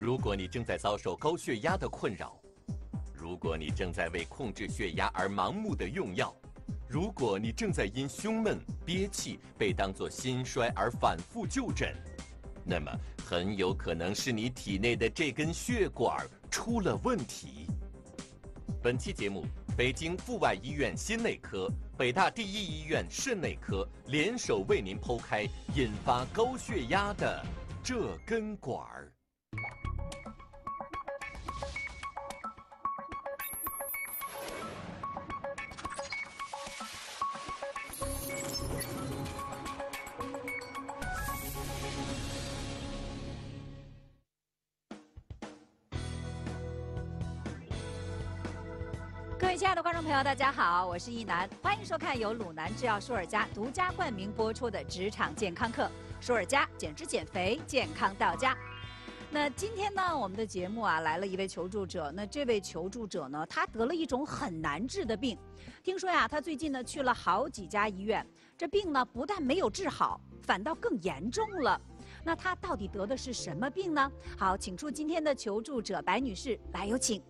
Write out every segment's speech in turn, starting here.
如果你正在遭受高血压的困扰，如果你正在为控制血压而盲目的用药，如果你正在因胸闷、憋气被当作心衰而反复就诊，那么很有可能是你体内的这根血管出了问题。本期节目，北京阜外医院心内科、北大第一医院肾内科联手为您剖开引发高血压的这根管儿。 各位亲爱的观众朋友，大家好，我是一楠，欢迎收看由鲁南制药舒尔佳独家冠名播出的职场健康课，舒尔佳减脂减肥，健康到家。那今天呢，我们的节目啊来了一位求助者。那这位求助者呢，他得了一种很难治的病，听说呀，他最近呢去了好几家医院，这病呢不但没有治好，反倒更严重了。那他到底得的是什么病呢？好，请出今天的求助者白女士，来有请。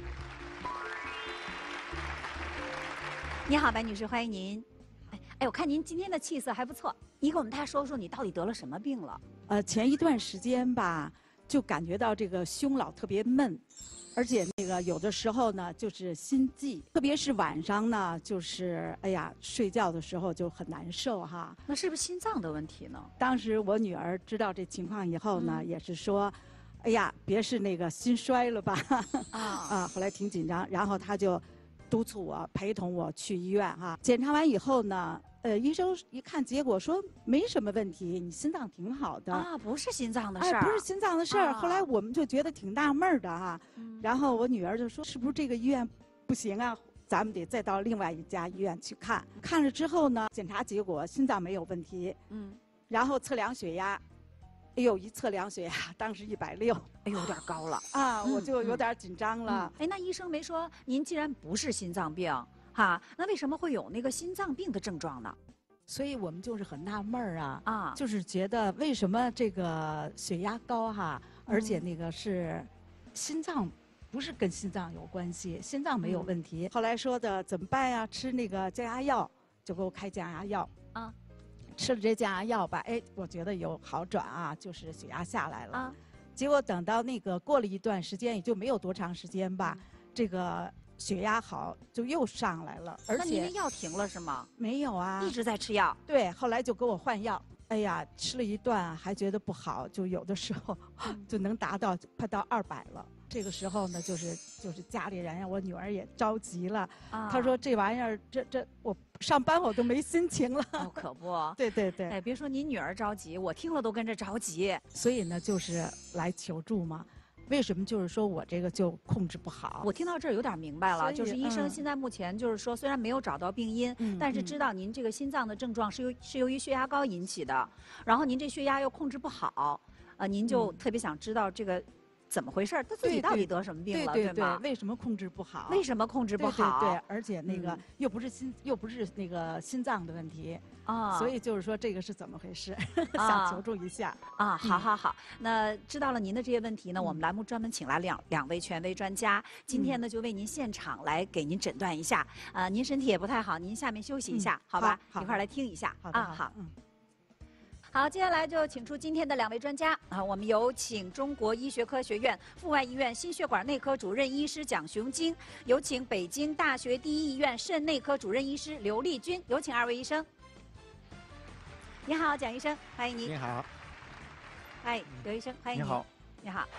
你好，白女士，欢迎您。我看您今天的气色还不错，你给我们大家说说你到底得了什么病了？ 前一段时间吧，就感觉到这个胸老特别闷，而且那个有的时候呢就是心悸，特别是晚上呢，就是睡觉的时候就很难受哈。 那是不是心脏的问题呢？ 当时我女儿知道这情况以后呢，也是说，别是那个心衰了吧？后来挺紧张，然后她就督促我陪同我去医院哈。检查完以后呢，医生一看结果说没什么问题，你心脏挺好的啊，不是心脏的事儿， 不是心脏的事儿。后来我们就觉得挺纳闷的哈，然后我女儿就说是不是这个医院不行啊？咱们得再到另外一家医院去看。看了之后呢，检查结果心脏没有问题，然后测量血压。一测量血压，当时160， 有点高了啊，我就有点紧张了。 那医生没说您既然不是心脏病，哈，那为什么会有那个心脏病的症状呢？ 所以我们就是很纳闷儿啊，就是觉得为什么这个血压高哈，而且那个是心脏，不是跟心脏有关系，心脏没有问题。后来说的怎么办呀？吃那个降压药，就给我开降压药啊。吃了这降压药吧，我觉得有好转啊，就是血压下来了。结果等到那个过了一段时间，也就没有多长时间吧，这个血压好就又上来了。而且那您的药停了是吗？ 没有啊， 一直在吃药。 对，后来就给我换药。吃了一段还觉得不好，就有的时候就能达到快到200了。这个时候呢，就是家里人呀，我女儿也着急了。她说这玩意儿，这我上班我都没心情了。 可不。 对对对。 别说您女儿着急，我听了都跟着着急。 所以呢，就是来求助嘛。为什么就是说我这个就控制不好？ 我听到这儿有点明白了，就是医生现在目前就是说，虽然没有找到病因，但是知道您这个心脏的症状是由于血压高引起的，然后您这血压又控制不好，您就特别想知道这个怎么回事，他自己到底得什么病了， 对吗？为什么控制不好？ 为什么控制不好？ 对，而且那个又不是那个心脏的问题。所以就是说这个是怎么回事？想求助一下啊！好，那知道了您的这些问题呢，我们栏目专门请来两位权威专家，今天呢就为您现场来给您诊断一下。您身体也不太好，您下面休息一下，好吧？一块儿来听一下。好。好，接下来就请出今天的2位专家啊，我们有请中国医学科学院阜外医院心血管内科主任医师蒋雄晶，有请北京大学第一医院肾内科主任医师刘丽君，有请2位医生。你好，蒋医生，欢迎您。 你好。 嗨，刘医生，欢迎您。 你好。 你好，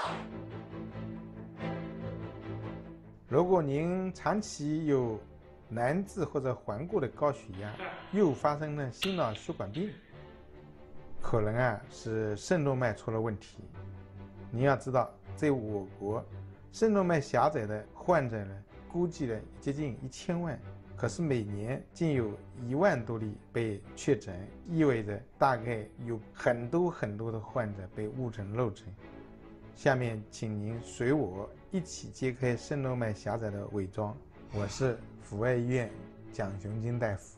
如果您长期有难治或者缓过的高血压，又发生了心脑血管病，可能是肾动脉出了问题。您要知道，在我国，肾动脉狭窄的患者呢，估计呢接近1000万。可是每年竟有1万多例被确诊，意味着大概有很多的患者被误诊漏诊。下面请您随我一起揭开肾动脉狭窄的伪装。我是阜外医院蒋雄晶大夫。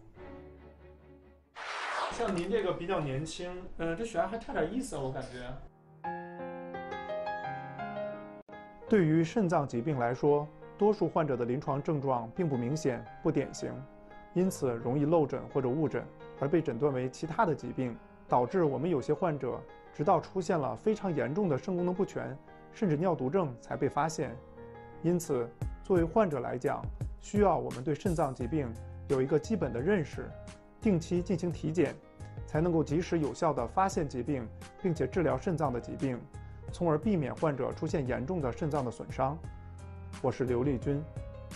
像您这个比较年轻，这血压还差点意思，我感觉。 对于肾脏疾病来说，多数患者的临床症状并不明显、不典型，因此容易漏诊或者误诊，而被诊断为其他的疾病，导致我们有些患者直到出现了非常严重的肾功能不全，甚至尿毒症才被发现。因此，作为患者来讲，需要我们对肾脏疾病有一个基本的认识，定期进行体检，才能够及时有效地发现疾病，并且治疗肾脏的疾病，从而避免患者出现严重的肾脏的损伤。我是刘丽君。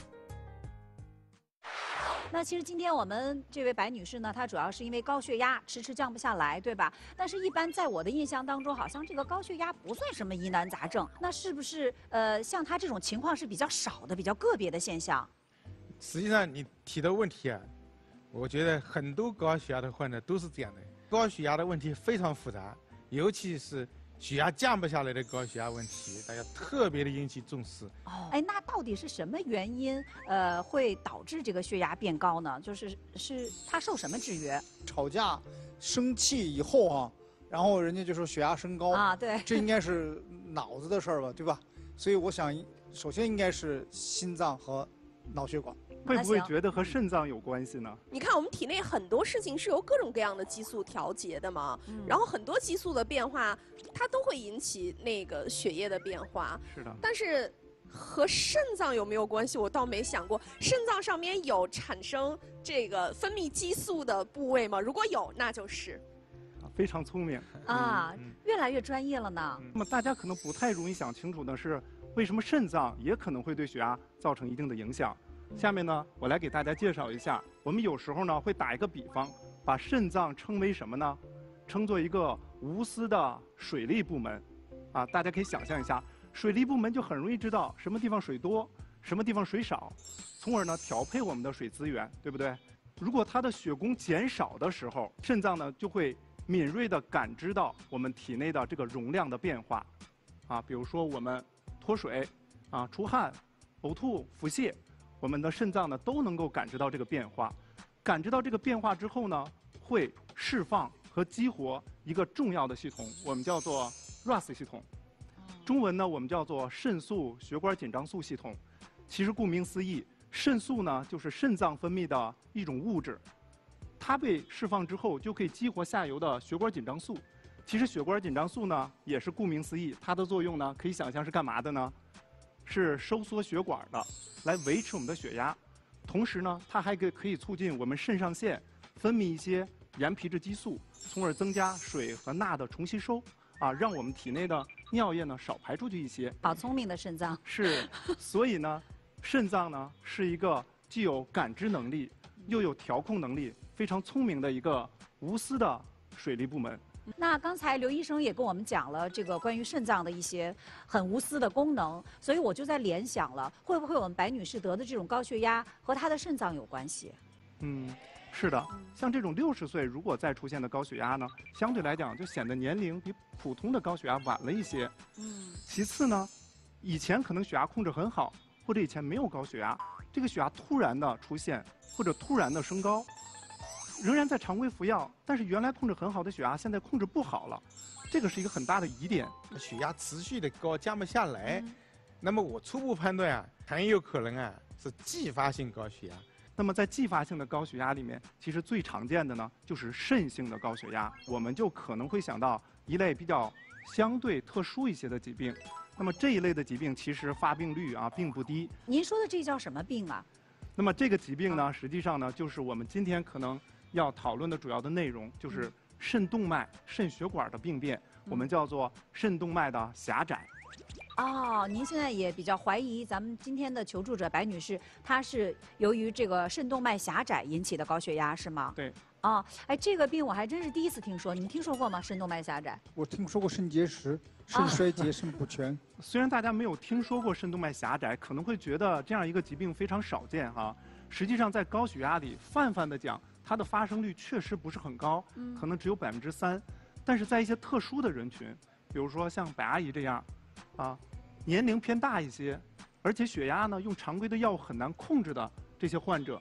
那其实今天我们这位白女士呢，她主要是因为高血压迟迟降不下来，对吧？但是一般在我的印象当中，好像这个高血压不算什么疑难杂症。那是不是像她这种情况是比较少的、比较个别的现象？ 实际上你提的问题啊，我觉得很多高血压的患者都是这样的。高血压的问题非常复杂，尤其是血压降不下来的高血压问题，大家特别的引起重视。 哦，哎，那到底是什么原因会导致这个血压变高呢？是他受什么制约？ 吵架、生气以后啊，然后人家就说血压升高啊，对， 这应该是脑子的事儿吧，对吧？所以我想，首先应该是心脏和脑血管。 会不会觉得和肾脏有关系呢？ 你看我们体内很多事情是由各种各样的激素调节的嘛，然后很多激素的变化，它都会引起那个血液的变化。 是的。 但是和肾脏有没有关系，我倒没想过。肾脏上面有产生这个分泌激素的部位吗？如果有，那就是。 非常聪明啊，越来越专业了呢。 那么大家可能不太容易想清楚的是，为什么肾脏也可能会对血压造成一定的影响？下面呢，我来给大家介绍一下。我们有时候呢会打一个比方，把肾脏称为什么呢？称作一个无私的水利部门。啊，大家可以想象一下，水利部门就很容易知道什么地方水多，什么地方水少，从而呢调配我们的水资源，对不对？如果它的血供减少的时候，肾脏呢就会敏锐地感知到我们体内的这个容量的变化。啊，比如说我们脱水，啊，出汗、呕吐、腹泻。我们的肾脏呢都能够感知到这个变化，感知到这个变化之后呢，会释放和激活一个重要的系统，我们叫做 RAS 系统，中文呢我们叫做肾素血管紧张素系统。其实顾名思义，肾素呢就是肾脏分泌的一种物质，它被释放之后就可以激活下游的血管紧张素。其实血管紧张素呢也是顾名思义，它的作用呢可以想象是干嘛的呢？是收缩血管的，来维持我们的血压。同时呢，它还可以促进我们肾上腺分泌一些盐皮质激素，从而增加水和钠的重吸收，啊，让我们体内的尿液呢少排出去一些。 好聪明的肾脏。 是，所以呢，肾脏呢是一个既有感知能力，又有调控能力，非常聪明的一个无私的水利部门。 那刚才刘医生也跟我们讲了这个关于肾脏的一些很无私的功能，所以我就在联想了，会不会我们白女士得的这种高血压和她的肾脏有关系？ 是的，像这种60岁如果再出现的高血压呢，相对来讲就显得年龄比普通的高血压晚了一些。其次呢，以前可能血压控制很好，或者以前没有高血压，这个血压突然的出现或者突然的升高。仍然在常规服药，但是原来控制很好的血压现在控制不好了，这个是一个很大的疑点。 血压持续的高，降不下来，那么我初步判断啊，很有可能啊是继发性高血压。 那么在继发性的高血压里面，其实最常见的呢就是肾性的高血压，我们就可能会想到一类比较相对特殊一些的疾病。那么这一类的疾病其实发病率啊并不低。 您说的这叫什么病啊？ 那么这个疾病呢，实际上呢就是我们今天可能要讨论的主要的内容，就是肾动脉、肾血管的病变，我们叫做肾动脉的狭窄。 哦，您现在也比较怀疑咱们今天的求助者白女士，她是由于这个肾动脉狭窄引起的高血压，是吗？ 对。 哦，哎，这个病我还真是第一次听说，你们听说过吗？肾动脉狭窄？ 我听说过肾结石、肾衰竭、肾不全。 虽然大家没有听说过肾动脉狭窄，可能会觉得这样一个疾病非常少见哈。实际上，在高血压里，泛泛的讲，它的发生率确实不是很高，可能只有3%。但是在一些特殊的人群，比如说像白阿姨这样，啊，年龄偏大一些，而且血压呢用常规的药物很难控制的这些患者，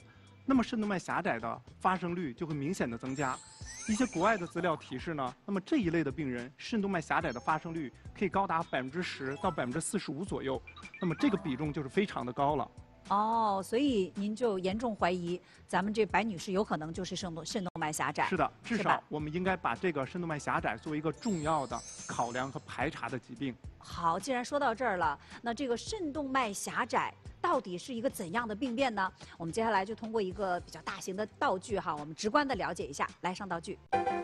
那么肾动脉狭窄的发生率就会明显的增加。一些国外的资料提示呢，那么这一类的病人肾动脉狭窄的发生率可以高达10%到45%左右，那么这个比重就是非常的高了。 哦，所以您就严重怀疑咱们这白女士有可能就是肾动脉狭窄。 是的，至少我们应该把这个肾动脉狭窄作为一个重要的考量和排查的疾病。 好，既然说到这儿了，那这个肾动脉狭窄到底是一个怎样的病变呢？我们接下来就通过一个比较大型的道具哈，我们直观的了解一下。来，上道具。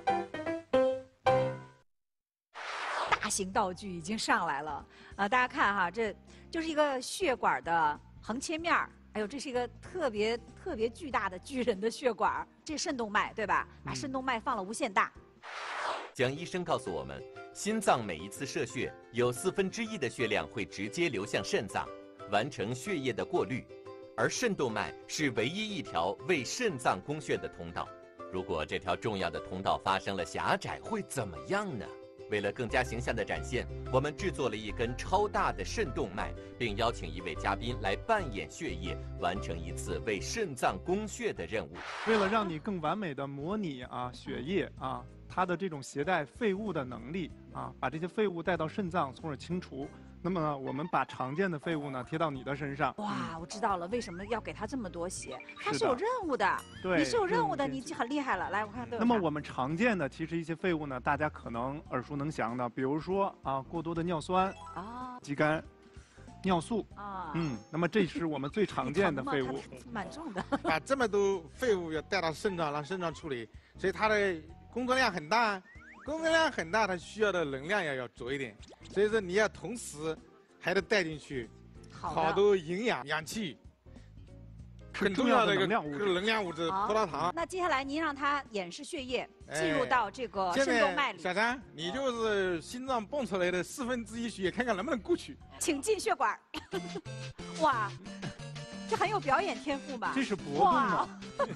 大型道具已经上来了大家看哈，这就是一个血管的横切面儿。哎呦，这是一个特别巨大的巨人的血管，这肾动脉对吧？把肾动脉放了无限大。 蒋医生告诉我们，心脏每一次射血有1/4的血量会直接流向肾脏，完成血液的过滤，而肾动脉是唯一一条为肾脏供血的通道。如果这条重要的通道发生了狭窄，会怎么样呢？为了更加形象的展现，我们制作了一根超大的肾动脉，并邀请一位嘉宾来扮演血液，完成一次为肾脏供血的任务。 为了让你更完美的模拟血液它的这种携带废物的能力把这些废物带到肾脏，从而清除。那么呢，我们把常见的废物呢贴到你的身上。 哇，我知道了，为什么要给他这么多血？他是有任务的。 对， 你是有任务的，你很厉害了。来，我看都有。 那么我们常见的其实一些废物呢，大家可能耳熟能详的，比如说过多的尿酸肌酐、尿素那么这是我们最常见的废物。 蛮重的。 把这么多废物要带到肾脏，让肾脏处理，所以它的工作量很大。工作量很大，它需要的能量也要多一点，所以说你要同时还得带进去好多营养、氧气，很重要的一个能量物质葡萄糖。 那接下来您让他演示血液进入到这个肾动脉里。 小张，你就是心脏蹦出来的1/4血液，看看能不能过去。 请进血管。哇，这很有表演天赋吧？ 这是搏动吗？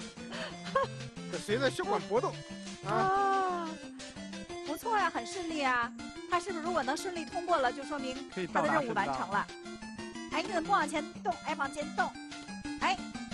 随着血管搏动。 不错呀，很顺利啊！他是不是如果能顺利通过了，就说明他的任务完成了？哎，你怎么不往前动？哎，往前动！哎，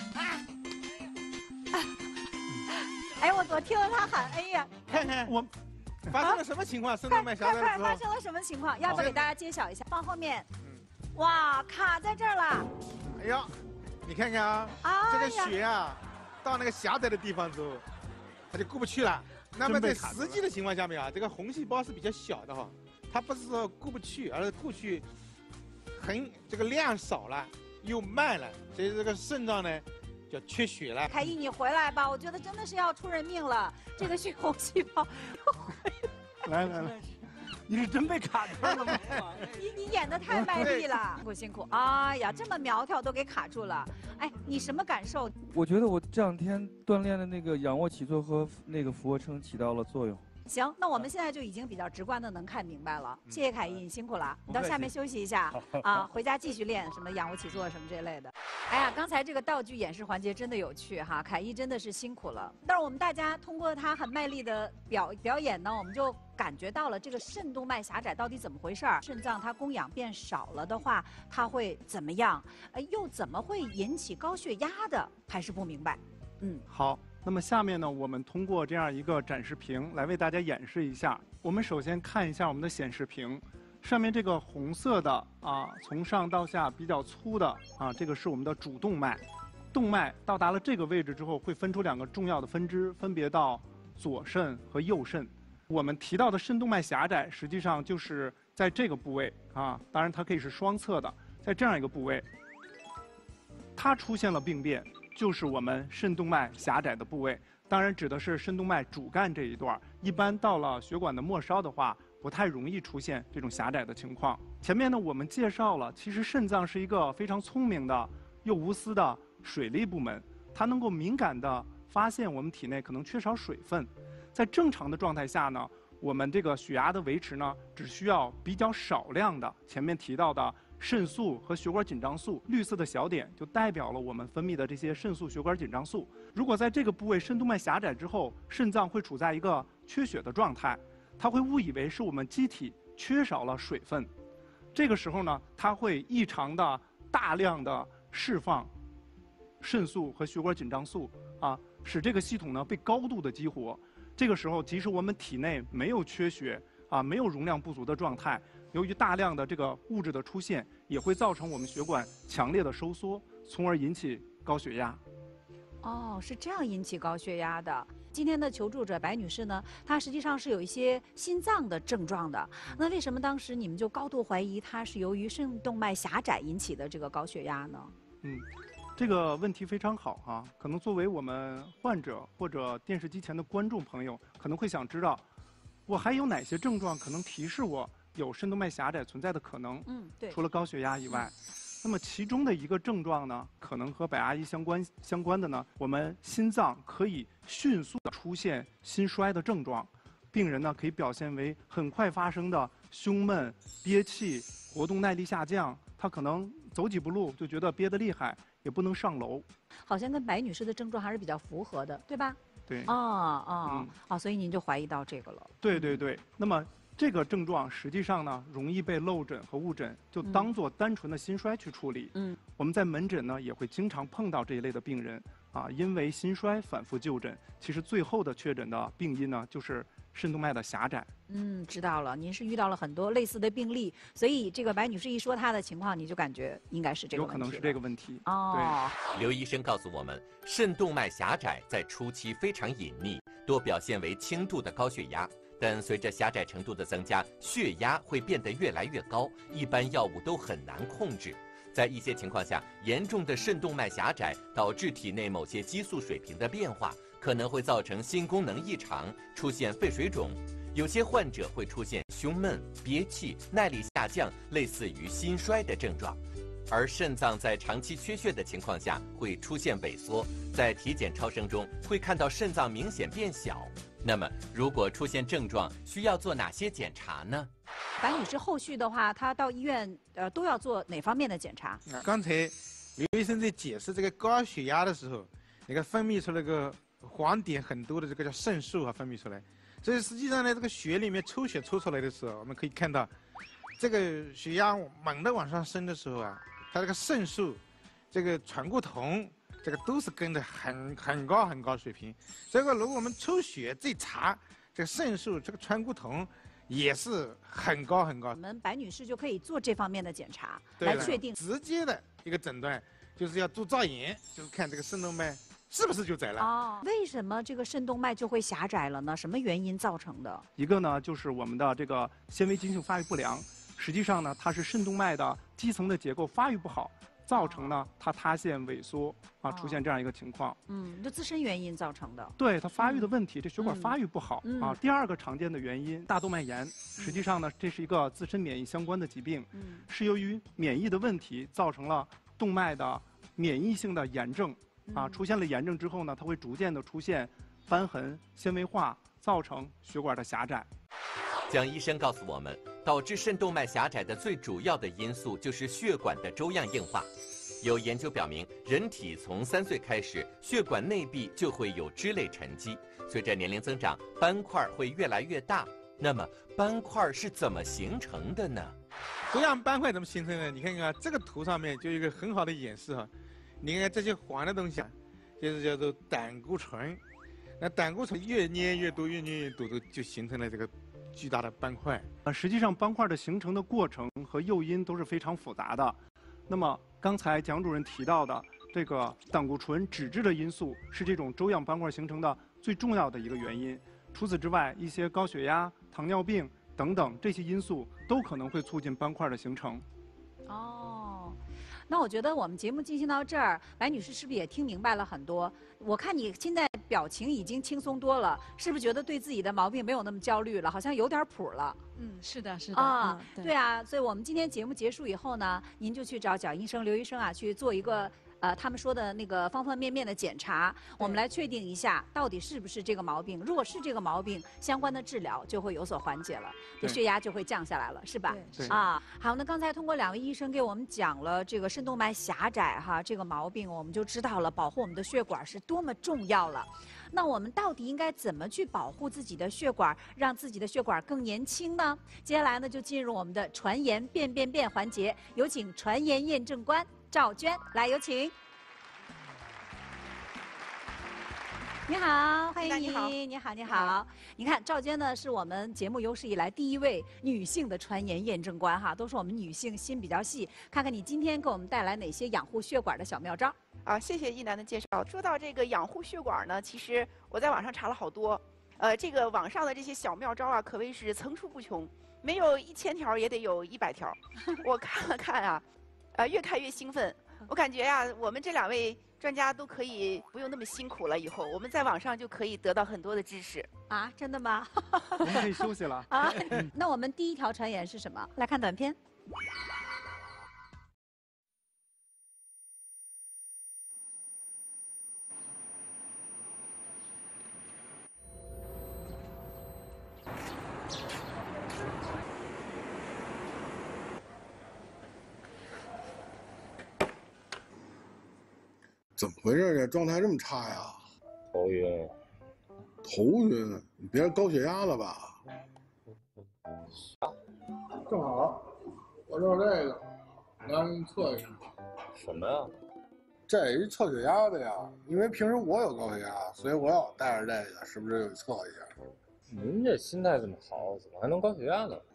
哎，我听到他喊，哎呀！ 看看我发生了什么情况？肾动脉狭窄之后发生了什么情况？要不给大家揭晓一下？放后面。哇，卡在这儿了！ 哎呀，你看看这个血到那个狭窄的地方之后，它就过不去了。那么在实际的情况下面这个红细胞是比较小的它不是说过不去，而是过去这个量少了，又慢了，所以这个肾脏呢就缺血了。 凯毅，你回来吧，我觉得真的是要出人命了，这个血红细胞。 来，你是真被卡住了吗？ 你演得太卖力了，辛苦。哎呀，这么苗条都给卡住了。哎，你什么感受？ 我觉得我这2天锻炼的那个仰卧起坐和那个俯卧撑起到了作用。 行，那我们现在就已经比较直观的能看明白了。谢谢凯毅，你辛苦了，你到下面休息一下回家继续练什么仰卧起坐什么这类的。哎呀，刚才这个道具演示环节真的有趣哈，凯毅真的是辛苦了。但是我们大家通过他很卖力的表演呢，我们就感觉到了这个肾动脉狭窄到底怎么回事儿？肾脏它供氧变少了的话，它会怎么样？又怎么会引起高血压的？还是不明白。 好。那么下面呢，我们通过这样一个展示屏来为大家演示一下。我们首先看一下我们的显示屏，上面这个红色的从上到下比较粗的这个是我们的主动脉。动脉到达了这个位置之后，会分出2个重要的分支，分别到左肾和右肾。我们提到的肾动脉狭窄，实际上就是在这个部位当然它可以是双侧的，在这样一个部位，它出现了病变。就是我们肾动脉狭窄的部位，当然指的是肾动脉主干这一段。一般到了血管的末梢的话，不太容易出现这种狭窄的情况。前面呢，我们介绍了，其实肾脏是一个非常聪明的又无私的水利部门，它能够敏感地发现我们体内可能缺少水分。在正常的状态下呢，我们这个血压的维持呢，只需要比较少量的前面提到的肾素和血管紧张素，绿色的小点就代表了我们分泌的这些肾素、血管紧张素。如果在这个部位肾动脉狭窄之后，肾脏会处在一个缺血的状态，它会误以为是我们机体缺少了水分。这个时候呢，它会异常的大量的释放肾素和血管紧张素啊，使这个系统呢被高度的激活。这个时候，即使我们体内没有缺血啊，没有容量不足的状态，由于大量的这个物质的出现，也会造成我们血管强烈的收缩，从而引起高血压。 哦，是这样引起高血压的。今天的求助者白女士呢，她实际上是有一些心脏的症状的。那为什么当时你们就高度怀疑她是由于肾动脉狭窄引起的这个高血压呢？ 这个问题非常好哈。可能作为我们患者或者电视机前的观众朋友，可能会想知道，我还有哪些症状可能提示我有肾动脉狭窄存在的可能？ 对。 除了高血压以外。那么其中的一个症状呢，可能和白阿姨相关的呢，我们心脏可以迅速的出现心衰的症状，病人呢可以表现为很快发生的胸闷、憋气、活动耐力下降，他可能走几步路就觉得憋得厉害，也不能上楼。 好像跟白女士的症状还是比较符合的，对吧？ 对。 所以您就怀疑到这个了。 对。那么这个症状实际上呢，容易被漏诊和误诊，就当做单纯的心衰去处理。我们在门诊呢也会经常碰到这一类的病人啊，因为心衰反复就诊，其实最后的确诊的病因呢就是肾动脉的狭窄。 知道了，您是遇到了很多类似的病例，所以这个白女士一说她的情况，你就感觉应该是这个问题。 有可能是这个问题。 对。 刘医生告诉我们，肾动脉狭窄在初期非常隐匿，多表现为轻度的高血压。但随着狭窄程度的增加，血压会变得越来越高，一般药物都很难控制。在一些情况下，严重的肾动脉狭窄导致体内某些激素水平的变化，可能会造成心功能异常，出现肺水肿。有些患者会出现胸闷、憋气、耐力下降，类似于心衰的症状。而肾脏在长期缺血的情况下会出现萎缩，在体检超声中会看到肾脏明显变小。那么，如果出现症状，需要做哪些检查呢？ 白女士后续的话，她到医院都要做哪方面的检查？ 刚才刘医生在解释这个高血压的时候，那个分泌出那个黄点很多的这个叫肾素啊分泌出来，所以实际上呢，这个血里面抽血抽出来的时候，我们可以看到，这个血压猛地往上升的时候啊，它这个肾素，这个传过酮。这个都是跟着很高水平，所以说如果我们抽血再查这个肾素，这个传过酮也是很高。我们白女士就可以做这方面的检查，来确定直接的一个诊断，就是要做造影，就是看这个肾动脉是不是就窄了。 为什么这个肾动脉就会狭窄了呢？什么原因造成的？ 一个呢，就是我们的这个纤维筋性发育不良，实际上呢，它是肾动脉的基层的结构发育不好。造成呢，它塌陷萎缩啊，出现这样一个情况。 就自身原因造成的。 对，它发育的问题，这血管发育不好啊。第二个常见的原因，大动脉炎，实际上呢，这是一个自身免疫相关的疾病，是由于免疫的问题造成了动脉的免疫性的炎症啊。出现了炎症之后呢，它会逐渐的出现瘢痕、纤维化，造成血管的狭窄。 蒋医生告诉我们，导致肾动脉狭窄的最主要的因素就是血管的粥样硬化。有研究表明，人体从3岁开始，血管内壁就会有脂类沉积，随着年龄增长，斑块会越来越大。那么，斑块是怎么形成的呢？ 粥样斑块怎么形成的？你看看这个图上面就有一个很好的演示哈。你看看这些黄的东西啊，就是叫做胆固醇。那胆固醇越捏越多，就形成了这个巨大的斑块。 实际上斑块的形成的过程和诱因都是非常复杂的。那么刚才蒋主任提到的这个胆固醇脂质的因素是这种粥样斑块形成的最重要的一个原因。除此之外，一些高血压、糖尿病等等这些因素都可能会促进斑块的形成。 那我觉得我们节目进行到这儿，白女士是不是也听明白了很多？我看你现在表情已经轻松多了，是不是觉得对自己的毛病没有那么焦虑了？好像有点谱了。 是的。 对啊，所以我们今天节目结束以后呢，您就去找蒋医生、刘医生啊，去做一个他们说的那个方方面面的检查，我们来确定一下到底是不是这个毛病。如果是这个毛病，相关的治疗就会有所缓解了，这血压就会降下来了，是吧？ 对。 好，那刚才通过2位医生给我们讲了这个肾动脉狭窄这个毛病，我们就知道了保护我们的血管是多么重要了。那我们到底应该怎么去保护自己的血管，让自己的血管更年轻呢？接下来呢，就进入我们的传言变环节，有请传言验证官赵娟来，有请。 你好，欢迎你好， 你好，你好。你看，赵娟呢是我们节目有史以来第一位女性的传言验证官哈，都说我们女性心比较细。看看你今天给我们带来哪些养护血管的小妙招？ 啊，谢谢一楠的介绍。说到这个养护血管呢，其实我在网上查了好多，这个网上的这些小妙招啊，可谓是层出不穷，没有1000条也得有100条。我看了看啊，越看越兴奋。我感觉呀，我们这2位专家都可以不用那么辛苦了，以后我们在网上就可以得到很多的知识。 啊，真的吗？ 我们可以休息了。 啊，那我们第一条传言是什么？来看短片。 怎么回事？这状态这么差呀？ 头晕。 头晕？你别高血压了吧？正好，我这有这个，来给你测一下。 什么呀？ 这一测血压的呀，因为平时我有高血压，所以我要带着这个，是不是给测一下？ 您这心态这么好，怎么还能高血压呢？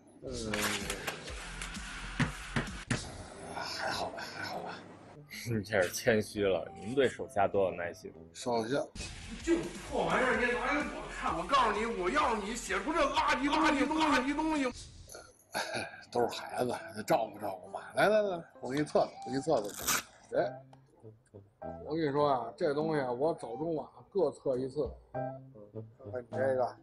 还好吧，还好吧。 你这是谦虚了，您对手下多有耐心。 手下， 就破玩意儿，你拿给我看。我告诉你，我要你写出这垃圾东西。 都是孩子，得照顾照顾嘛。来，我给你测测。哎，我跟你说啊，这东西我早中晚各测一次。看你这个，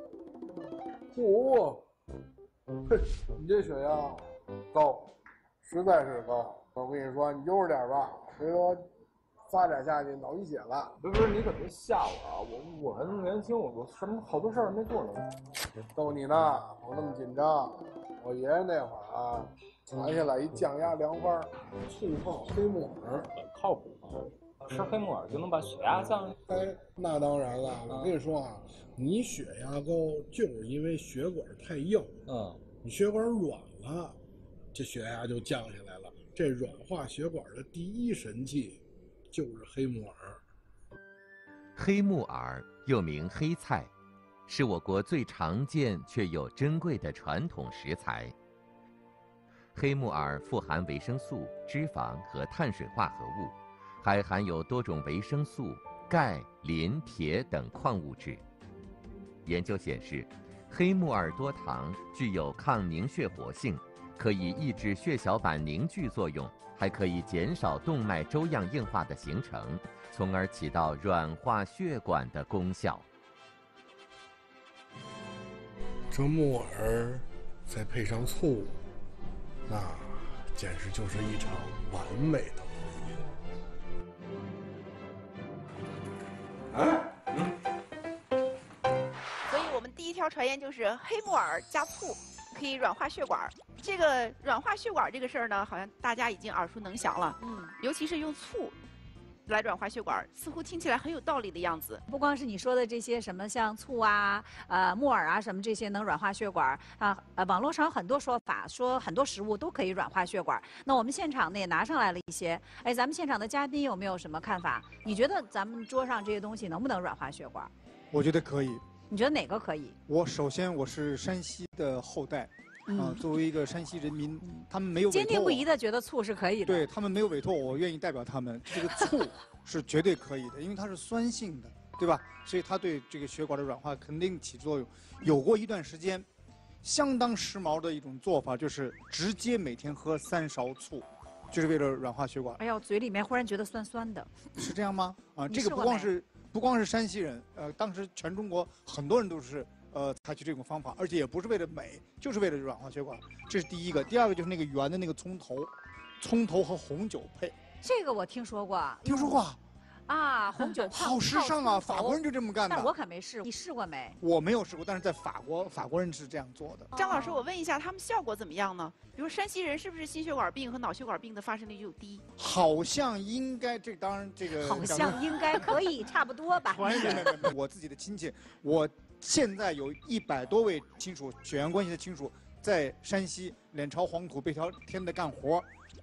嘿，你这血压高，实在是高。我跟你说，你悠着点吧，回头发展下去脑溢血了。 不是，你可别吓我啊！我还那么年轻，我什么好多事儿没做呢。 逗你呢，我那么紧张。我爷爷那会儿啊，传下来一降压良方，醋泡黑木耳， 靠谱啊！吃黑木耳就能把血压降？ 哎，那当然了。我跟你说啊，你血压高就是因为血管太硬，你血管软了，这血压就降下来了。这软化血管的第一神器就是黑木耳。 黑木耳又名黑菜，是我国最常见却又珍贵的传统食材。黑木耳富含维生素、脂肪和碳水化合物，还含有多种维生素、钙、磷、铁等矿物质。研究显示，黑木耳多糖具有抗凝血活性，可以抑制血小板凝聚作用，还可以减少动脉粥样硬化的形成，从而起到软化血管的功效。 这木耳再配上醋，那简直就是一场完美的婚姻。所以我们第一条传言就是黑木耳加醋可以软化血管。这个软化血管这个事儿呢，好像大家已经耳熟能详了。尤其是用醋来软化血管，似乎听起来很有道理的样子。 不光是你说的这些什么像醋啊、木耳啊什么这些能软化血管啊，网络上有很多说法，说很多食物都可以软化血管。那我们现场呢也拿上来了一些，哎，咱们现场的嘉宾有没有什么看法？你觉得咱们桌上这些东西能不能软化血管？ 我觉得可以。 你觉得哪个可以？ 首先我是山西的后代。作为一个山西人民，他们没有坚定不移的觉得醋是可以的。 对他们没有委托我，愿意代表他们。这个醋是绝对可以的，因为它是酸性的，对吧？所以它对这个血管的软化肯定起作用。有过一段时间，相当时髦的一种做法就是直接每天喝3勺醋，就是为了软化血管。 哎呦，嘴里面忽然觉得酸酸的。 是这样吗？啊，这个不光是山西人，当时全中国很多人都是。采取这种方法，而且也不是为了美，就是为了软化血管，这是第一个。第二个就是那个圆的那个葱头和红酒配。 这个我听说过。 听说过。 啊，红酒泡。 好时尚啊！法国人就这么干的。 但我可没试过，你试过没？ 我没有试过，但是在法国人是这样做的。 张老师，我问一下，他们效果怎么样呢？比如山西人是不是心血管病和脑血管病的发生率就低？ 好像应该，当然这个。 好像应该可以差不多吧。 我自己的亲戚，我现在有100多位亲属，血缘关系的亲属，在山西脸朝黄土背朝天的干活，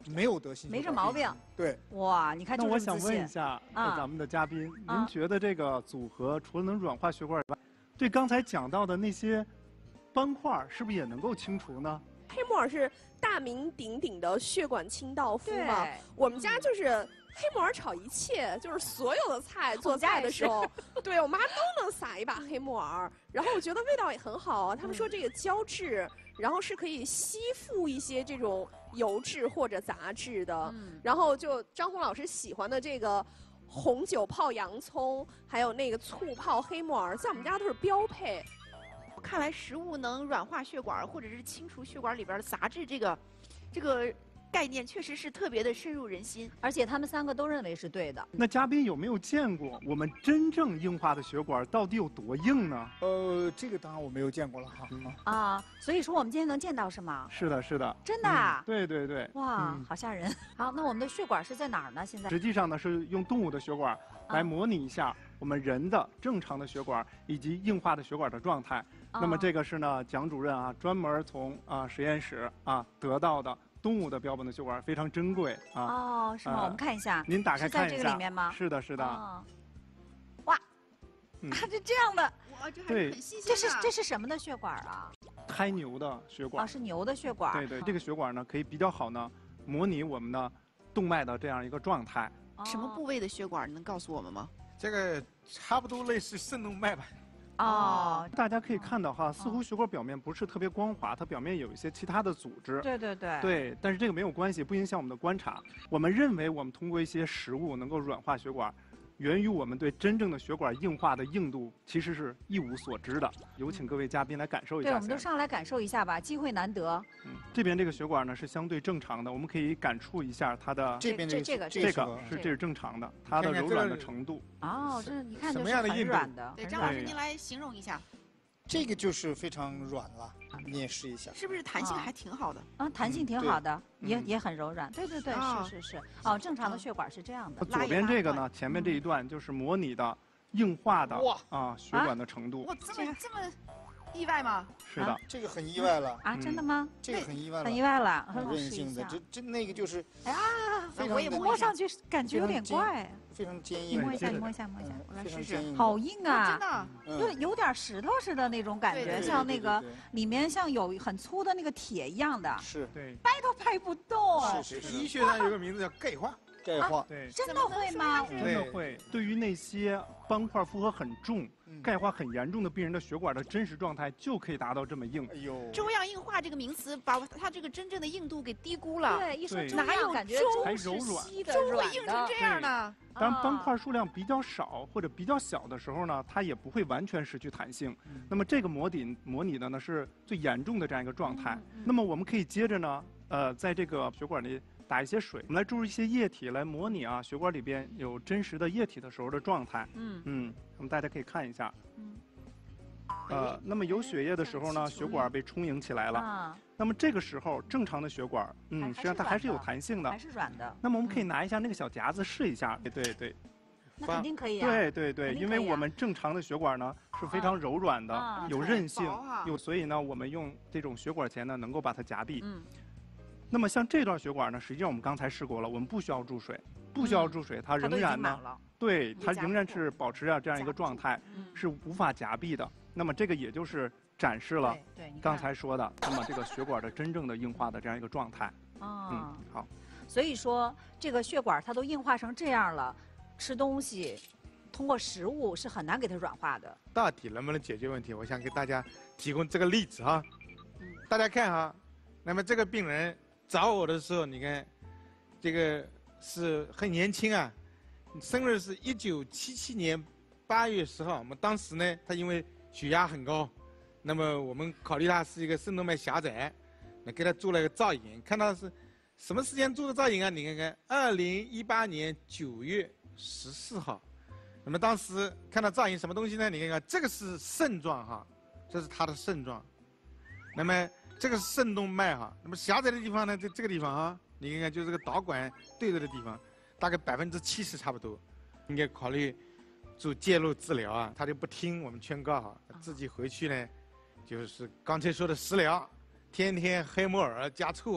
没有得心血管病， 没这毛病。 对， 哇，你看那我想就这么自信问一下，咱们的嘉宾， 啊您觉得这个组合除了能软化血管以外，对刚才讲到的那些斑块是不是也能够清除呢？ 黑木耳是大名鼎鼎的血管清道夫嘛对， 我们家就是黑木耳炒一切，就是所有的菜做菜的时候，对我妈都能撒一把黑木耳，然后我觉得味道也很好啊。他们说这个胶质，然后是可以吸附一些这种油脂或者杂质的。然后就张红老师喜欢的这个红酒泡洋葱，还有那个醋泡黑木耳，在我们家都是标配。 看来食物能软化血管或者是清除血管里边的杂质，这个概念确实是特别的深入人心， 而且他们3个都认为是对的。 那嘉宾有没有见过我们真正硬化的血管到底有多硬呢？ 这个当然我没有见过了哈。 所以说我们今天能见到是吗？ 是的，是的。 真的啊？ 对对对。 哇，好吓人。好，那我们的血管是在哪儿呢？现在？ 实际上呢，是用动物的血管来模拟一下我们人的正常的血管以及硬化的血管的状态。那么这个是呢，蒋主任专门从实验室得到的动物的标本的血管，非常珍贵哦，是吗？我们看一下。 您打开看一下。 是在这个里面吗？ 是的，是的。 哇，是这样的。 哇，这还是很细心这是什么的血管啊？ 胎牛的血管。 是牛的血管。 对对，这个血管呢，可以比较好呢模拟我们的动脉的这样一个状态。 什么部位的血管能告诉我们吗？ 这个差不多类似肾动脉吧。 大家可以看到似乎血管表面不是特别光滑，它表面有一些其他的组织。 对对对。 对，但是这个没有关系，不影响我们的观察。我们认为我们通过一些食物能够软化血管，源于我们对真正的血管硬化的硬度其实是一无所知的。有请各位嘉宾来感受一下。 对，我们都上来感受一下吧，机会难得。 这边这个血管呢是相对正常的，我们可以感触一下它的。 这个这是正常的，它的柔软的程度。 这你看就是很软的。 对，张老师您来形容一下。 这个就是非常软了，你也试一下。 是不是弹性还挺好的？ 弹性挺好的，也很柔软。对对对，是。正常的血管是这样的。 左边这个呢，前面这一段就是模拟的硬化的血管的程度。 哇，这么意外吗？ 是的， 这个很意外了。 真的吗？ 这个很意外了。 很意外了， 很韧性的，这那个就是。 我也摸上去感觉有点怪。 非常坚硬， 摸一下，我来试试。好硬啊！ 真的，有点石头似的那种感觉，像那个里面像有很粗的那个铁一样的。 是， 对， 掰都掰不动。 是。 医学上有个名字叫钙化。 钙化， 对， 真的会吗？ 真的会。对于那些斑块负荷很重、钙化很严重的病人的血管的真实状态，就可以达到这么硬。 哎呦， 中样硬化这个名词把它这个真正的硬度给低估了。 对，一说中哪有感觉还柔软， 中会硬成这样呢？ 当然，斑块数量比较少或者比较小的时候呢，它也不会完全失去弹性。那么这个模拟的呢是最严重的这样一个状态。那么我们可以接着呢，在这个血管里打一些水，我们来注入一些液体来模拟血管里边有真实的液体的时候的状态。那么大家可以看一下。那么有血液的时候呢，血管被充盈起来了。那么这个时候正常的血管，实际上它还是有弹性的， 还是软的。 那么我们可以拿一下那个小夹子试一下。对。 那肯定可以啊。 对，因为我们正常的血管呢是非常柔软的，有韧性，所以呢我们用这种血管钳呢能够把它夹闭。那么像这段血管呢，实际上我们刚才试过了，我们不需要注水，它仍然呢，对，它仍然是保持着这样一个状态，是无法夹闭的。那么这个也就是展示了刚才说的，那么这个血管的真正的硬化的这样一个状态。好。 所以说这个血管它都硬化成这样了，吃东西通过食物是很难给它软化的。 到底能不能解决问题？我想给大家提供这个例子哈。大家看那么这个病人找我的时候，你看，这个是很年轻生日是1977年8月10号。我们当时呢，他因为血压很高，那么我们考虑他是一个肾动脉狭窄，那给他做了一个造影，看他是什么时间做的造影啊？你看看，2018年9月14号。那么当时看到造影什么东西呢？你看看，这个是肾状这是他的肾状。那么这个是肾动脉那么狭窄的地方呢，这个地方你看看，就是这个导管对着的地方，大概70%差不多，应该考虑做介入治疗他就不听我们劝告自己回去呢，就是刚才说的食疗，天天黑木耳加醋，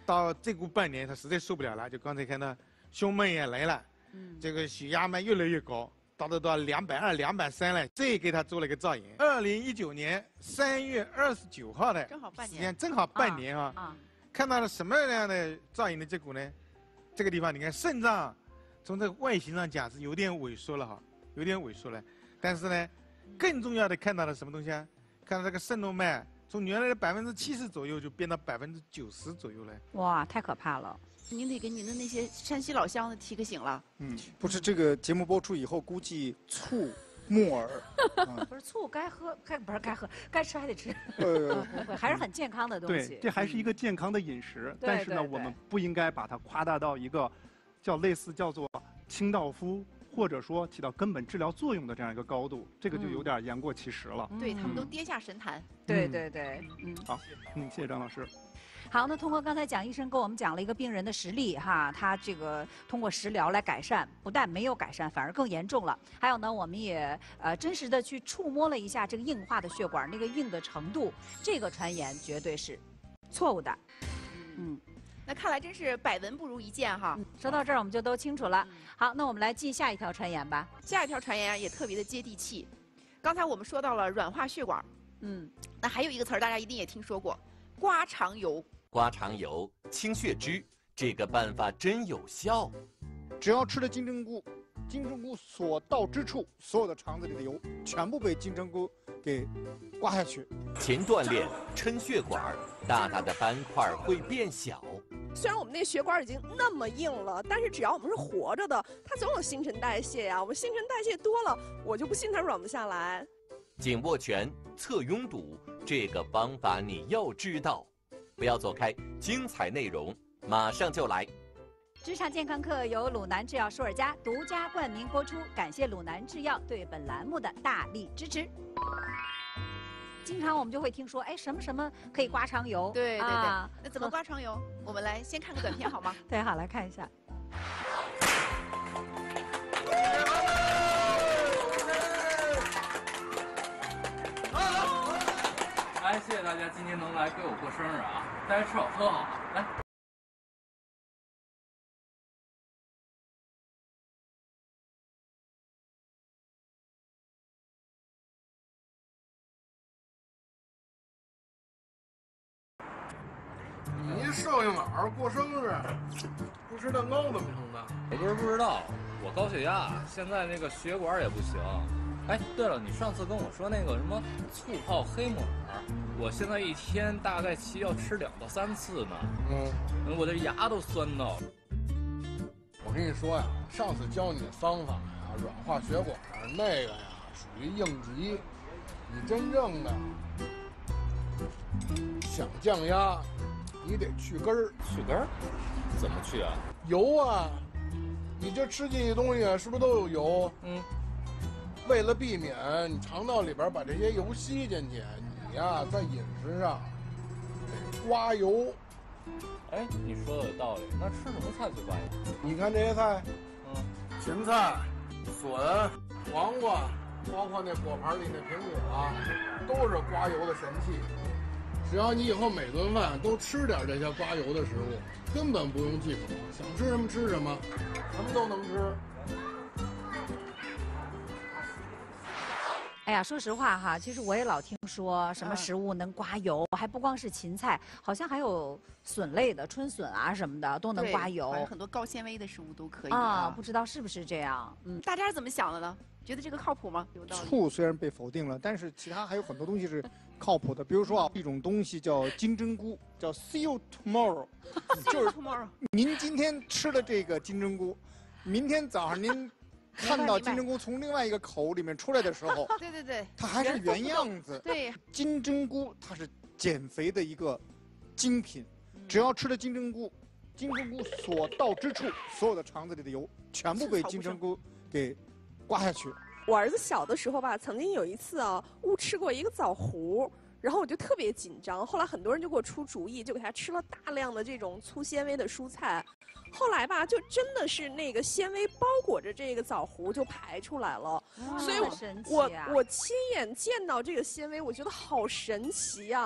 到再过半年他实在受不了了，就刚才看到胸闷也来了，这个血压嘛越来越高，到220、230了，再给他做了个造影。2019年3月29号的， 正好半年， 时间正好半年啊。看到了什么样的造影的结果呢？这个地方你看肾脏，从这个外形上讲是有点萎缩了哈，有点萎缩了。但是呢，更重要的看到了什么东西啊？看到这个肾动脉从原来的70%左右就变到90%左右了。 哇，太可怕了！ 您得给您的那些山西老乡提个醒了。 不是这个节目播出以后，估计醋、木耳， 不是醋该喝，该吃还得吃。不会，还是很健康的东西。 对，这还是一个健康的饮食，但是呢，我们不应该把它夸大到一个类似叫做清道夫，或者说起到根本治疗作用的这样一个高度，这个就有点言过其实了。 对他们都跌下神坛。 对， 好，谢谢张老师。 好，那通过刚才蒋医生跟我们讲了一个病人的实例哈，他这个通过食疗来改善，不但没有改善，反而更严重了。还有呢，我们也真实的去触摸了一下这个硬化的血管那个硬的程度，这个传言绝对是错误的。 那看来真是百闻不如一见哈。 说到这儿我们就都清楚了。好，那我们来记下一条传言吧。 下一条传言也特别的接地气。刚才我们说到了软化血管，那还有一个词儿大家一定也听说过，刮肠油。 刮肠油清血脂，这个办法真有效。 只要吃了金针菇，金针菇所到之处，所有的肠子里的油全部被金针菇给刮下去。 勤锻炼，抻血管，大大的斑块会变小。 虽然我们那血管已经那么硬了，但是只要我们是活着的，它总有新陈代谢呀。我们新陈代谢多了，我就不信它软不下来。 紧握拳，测拥堵，这个方法你要知道。不要走开，精彩内容马上就来。 职场健康课由鲁南制药舒尔佳独家冠名播出，感谢鲁南制药对本栏目的大力支持。经常我们就会听说，哎，什么什么可以刮肠油？ 对，那怎么刮肠油？我们来先看个短片好吗？ 对，好，来看一下。 哎，谢谢大家今天能来给我过生日啊！大家吃好喝好，来。 你少爷哪儿过生日？不吃蛋糕怎么成的？ 我不是不知道，我高血压，现在那个血管也不行。哎，对了，你上次跟我说那个什么醋泡黑木耳，我现在一天大概期要吃2到3次呢。我这牙都酸到。 我跟你说呀，上次教你的方法呀，软化血管那个呀，属于应急。你真正的想降压，你得去根儿。 去根儿？怎么去啊？ 油啊，你这吃进去东西是不是都有油？为了避免你肠道里边把这些油吸进去，你呀在饮食上得刮油。 哎，你说的有道理。那吃什么菜最刮油？ 你看这些菜，芹菜、笋、黄瓜，包括那果盘里那苹果啊，都是刮油的神器。只要你以后每顿饭都吃点这些刮油的食物，根本不用忌口，想吃什么吃什么，什么都能吃。 哎呀，说实话哈，其实我也老听说什么食物能刮油，还不光是芹菜，好像还有笋类的春笋啊什么的都能刮油。 很多高纤维的食物都可以啊。 不知道是不是这样？ 大家是怎么想的呢？觉得这个靠谱吗？有道理。 醋虽然被否定了，但是其他还有很多东西是靠谱的。比如说啊，一种东西叫金针菇，叫 See you tomorrow， 就是 tomorrow。 您今天吃了这个金针菇，明天早上您看到金针菇从另外一个口里面出来的时候， 对， 它还是原样子。 对， 金针菇它是减肥的一个精品，只要吃了金针菇，金针菇所到之处，所有的肠子里的油全部被金针菇给刮下去。 我儿子小的时候吧，曾经有一次啊，误吃过一个枣核。然后我就特别紧张，后来很多人就给我出主意，就给他吃了大量的这种粗纤维的蔬菜，后来吧，就真的是那个纤维包裹着这个枣核就排出来了，所以我亲眼见到这个纤维，我觉得好神奇啊！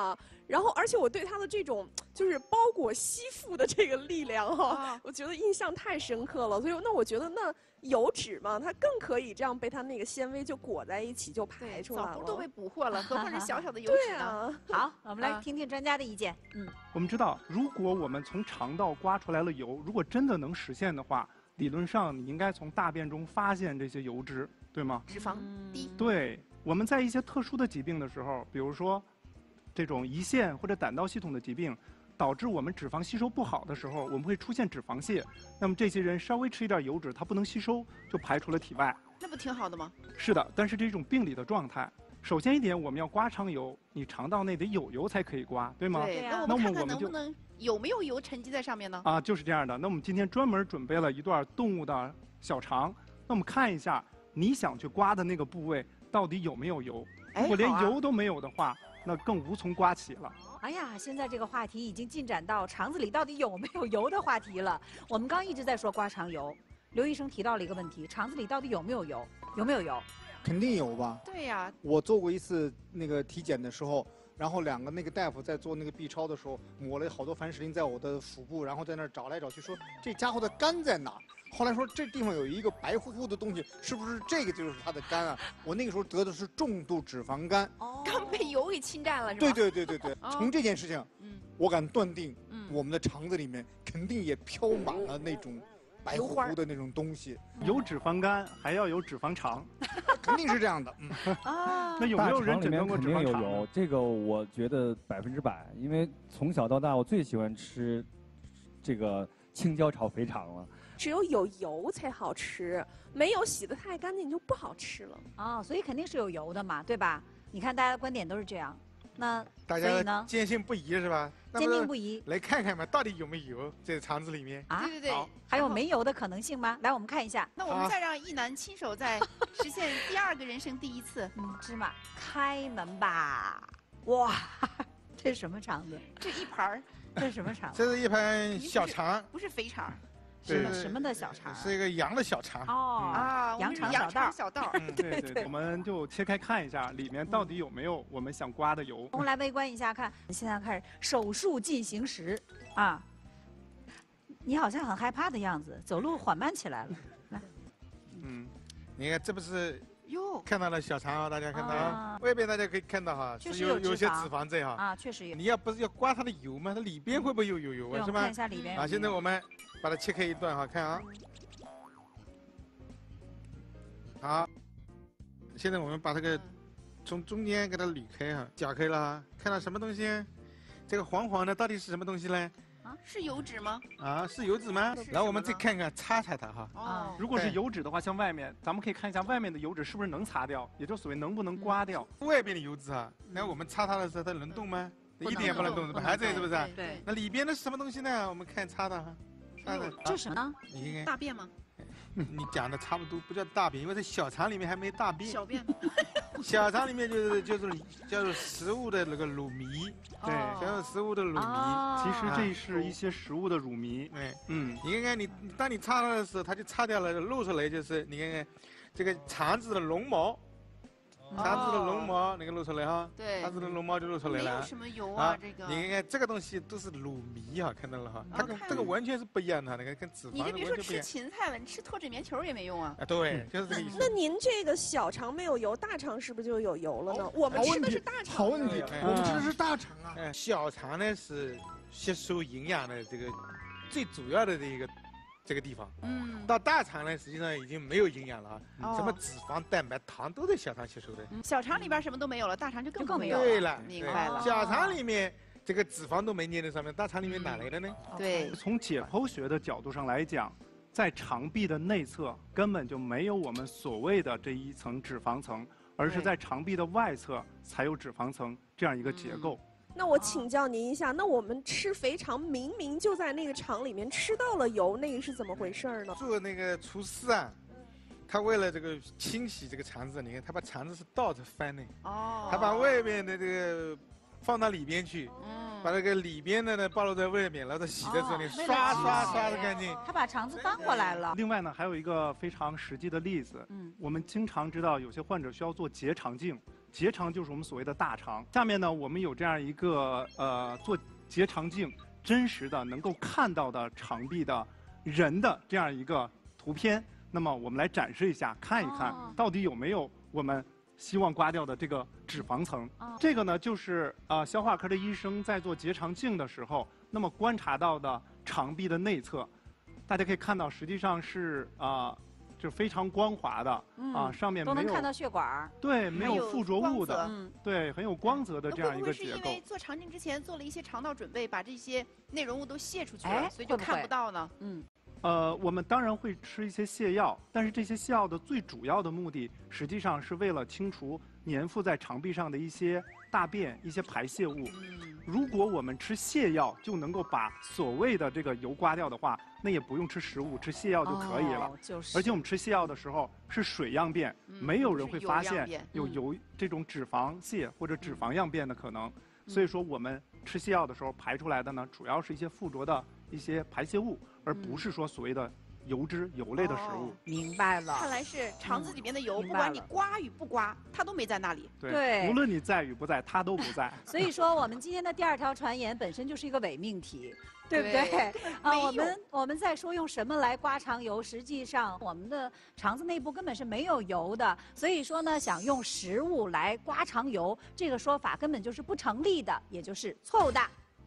然后而且我对它的这种就是包裹吸附的这个力量哈，我觉得印象太深刻了。所以那我觉得那油脂嘛，它更可以这样被它那个纤维就裹在一起就排出来了。 枣核都被捕获了，何况是小小的油脂呢？ 好，我们来听听专家的意见。 我们知道，如果我们从肠道刮出来了油，如果真的能实现的话，理论上你应该从大便中发现这些油脂，对吗？ 脂肪低。 对，我们在一些特殊的疾病的时候，比如说这种胰腺或者胆道系统的疾病，导致我们脂肪吸收不好的时候，我们会出现脂肪泻。那么这些人稍微吃一点油脂，它不能吸收，就排出了体外。 那不挺好的吗？ 是的，但是这种病理的状态。首先一点，我们要刮肠油，你肠道内得有油才可以刮，对吗？ 对，那我们看看能不能有没有油沉积在上面呢？ 就是这样的。那我们今天专门准备了一段动物的小肠，那我们看一下你想去刮的那个部位到底有没有油。如果连油都没有的话，那更无从刮起了。 哎呀，现在这个话题已经进展到肠子里到底有没有油的话题了。我们刚一直在说刮肠油，刘医生提到了一个问题：肠子里到底有没有油？有没有油？ 肯定有吧？ 对呀。 我做过一次那个体检的时候，然后两个那个大夫在做那个 B 超的时候，抹了好多凡士林在我的腹部，然后在那儿找来找去，说这家伙的肝在哪？后来说这地方有一个白乎乎的东西，是不是这个就是他的肝啊？我那个时候得的是重度脂肪肝， 肝被油给侵占了，是吧？对。从这件事情，我敢断定，我们的肠子里面肯定也飘满了那种白乎乎的那种东西。 有脂肪肝，还要有脂肪肠， 肯定是这样的。 那有没有人诊断过脂肪肠？ 有，这个我觉得100%，因为从小到大我最喜欢吃这个青椒炒肥肠了。 只有油才好吃，没有洗得太干净就不好吃了。 所以肯定是有油的嘛，对吧？你看大家的观点都是这样，那大家坚信不疑是吧？ 坚定不移， 来看看吧，到底有没有油在肠子里面？ 对， 还有没油的可能性吗？来，我们看一下。 那我们再让一男亲手再实现第2个人生第1次。 芝麻，开门吧！哇，这是什么肠子？ 这一盘儿。 这是什么肠？ 这是一盘小肠， 不是肥肠。 什么的小肠？ 是一个羊的小肠。 羊肠小道。 对，我们就切开看一下，里面到底有没有我们想刮的油。 我们来围观一下，看现在开始手术进行时啊！你好像很害怕的样子，走路缓慢起来了。来， 你看这不是看到了小肠啊？大家看到啊？外边大家可以看到哈， 是有些脂肪在哈。 确实有。 你不是要刮它的油吗？它里边会不会有油啊？是吧？ 看一下里边。 现在我们把它切开一段哈，看啊。好，现在我们把这个从中间给它捋开哈，绞开了，看到什么东西？这个黄黄的到底是什么东西呢？ 是油脂吗？ 是油脂吗？然后我们再看看擦它哈。 如果是油脂的话，像外面，咱们可以看一下外面的油脂是不是能擦掉，也就所谓能不能刮掉。 外边的油脂那我们擦它的时候，它能动吗？一点也不能动，还在是不是？ 对。 那里边的是什么东西呢？我们看擦的哈。 这是什么呢？ 你看看。 大便吗？ 你讲的差不多，不叫大便，因为在小肠里面还没大便。 小便。 小肠里面就是叫做食物的那个乳糜， 对， 叫做食物的乳糜。 其实这是一些食物的乳糜。 你看看你，当你擦它的时候，它就擦掉了，露出来就是你看看这个肠子的绒毛。肠子的绒毛那个露出来哈， 对， 肠子的绒毛就露出来了。 没有什么油啊，这个。 你看看这个东西都是乳糜哈，看到了哈，它跟这个完全是不一样的，那个跟脂肪。 你就别说吃芹菜了，你吃脱脂棉球也没用啊。 对，就是这个意思。 那您这个小肠没有油，大肠是不是就有油了呢？我们吃的是大肠。 好问题，我们吃的是大肠啊。 小肠呢是吸收营养的这个最主要的这个地方，到大肠呢，实际上已经没有营养了啊，什么脂肪、蛋白、糖都在小肠吸收的。 小肠里边什么都没有了，大肠就更没有了。 对了， 明白了。 小肠里面这个脂肪都没粘在上面，大肠里面哪来的呢？ 对。 从解剖学的角度上来讲，在肠壁的内侧根本就没有我们所谓的这一层脂肪层，而是在肠壁的外侧才有脂肪层这样一个结构。 那我请教您一下，那我们吃肥肠明明就在那个肠里面吃到了油，那个是怎么回事呢？ 做那个厨师啊，他为了这个清洗这个肠子，你看他把肠子是倒着翻的，他把外面的这个放到里边去，把那个里边的呢暴露在外面，然后洗的时候你刷的干净。 他把肠子翻过来了。 另外呢，还有一个非常实际的例子，我们经常知道有些患者需要做结肠镜。 结肠就是我们所谓的大肠。下面呢，我们有这样一个做结肠镜真实的能够看到的肠壁的人的这样一个图片。那么我们来展示一下，看一看到底有没有我们希望刮掉的这个脂肪层。这个呢，就是消化科的医生在做结肠镜的时候，那么观察到的肠壁的内侧，大家可以看到，实际上是就非常光滑的上面都能看到血管。 对，没有附着物的，对，很有光泽的这样一个结构。 会不会是因为做肠镜之前做了一些肠道准备，把这些内容物都泄出去了，所以就看不到呢？ 我们当然会吃一些泻药，但是这些泻药的最主要的目的，实际上是为了清除粘附在肠壁上的一些大便、一些排泄物。如果我们吃泻药就能够把所谓的这个油刮掉的话，那也不用吃食物，吃泻药就可以了。而且我们吃泻药的时候是水样便，没有人会发现有油这种脂肪泻或者脂肪样便的可能。所以说我们吃泻药的时候排出来的呢，主要是一些附着的一些排泄物，而不是说所谓的油脂、油类的食物。 明白了。 看来是肠子里面的油，不管你刮与不刮，它都没在那里。 对，无论你在与不在，它都不在。 所以说，我们今天的第2条传言本身就是一个伪命题。对不对？我们在说用什么来刮肠油，实际上我们的肠子内部根本是没有油的，所以说呢，想用食物来刮肠油，这个说法根本就是不成立的，也就是错误的。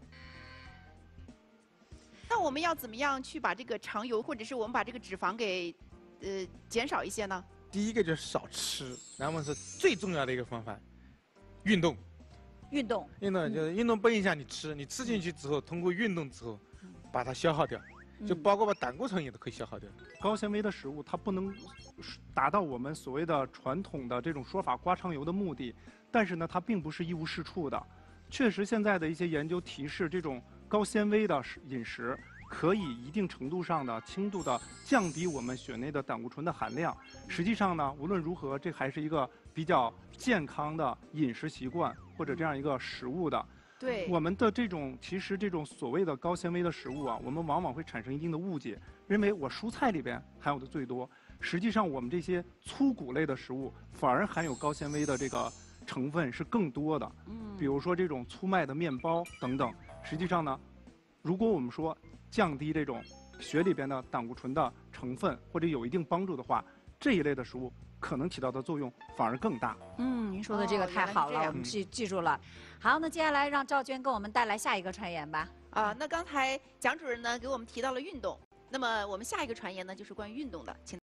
那我们要怎么样去把这个肠油，或者是我们把这个脂肪给减少一些呢？ 第一个就是少吃，然后是最重要的一个方法，运动。 运动就是运动不影响你吃，你吃进去之后，通过运动之后，把它消耗掉，就包括把胆固醇也都可以消耗掉。 高纤维的食物它不能达到我们所谓的传统的这种说法刮肠油的目的，但是呢，它并不是一无是处的。确实，现在的一些研究提示，这种高纤维的饮食可以一定程度上的轻度的降低我们血内的胆固醇的含量。实际上呢，无论如何，这还是一个比较健康的饮食习惯或者这样一个食物的。 对。 我们的其实这种所谓的高纤维的食物啊，我们往往会产生一定的误解，认为我蔬菜里边含有的最多。实际上，我们这些粗谷类的食物反而含有高纤维的这个成分是更多的。比如说这种粗麦的面包等等。实际上呢，如果我们说降低这种血里边的胆固醇的成分或者有一定帮助的话，这一类的食物可能起到的作用反而更大。 您说的这个太好了，我们记住了。好，那接下来让赵娟给我们带来下一个传言吧。 那刚才蒋主任呢给我们提到了运动，那么我们下一个传言呢就是关于运动的，请。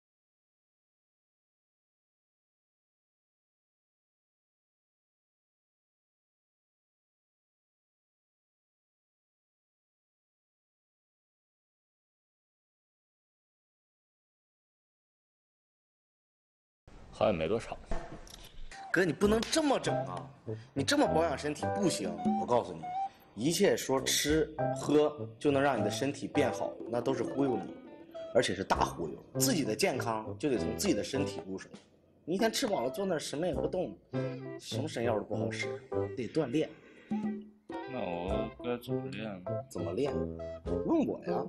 好像没多少。 哥，你不能这么整啊！你这么保养身体不行。我告诉你，一切说吃喝就能让你的身体变好，那都是忽悠你，而且是大忽悠。自己的健康就得从自己的身体入手。你一天吃饱了坐那儿什么也不动，什么神药都不好使，得锻炼。 那我该怎么练呢？ 怎么练？问我呀。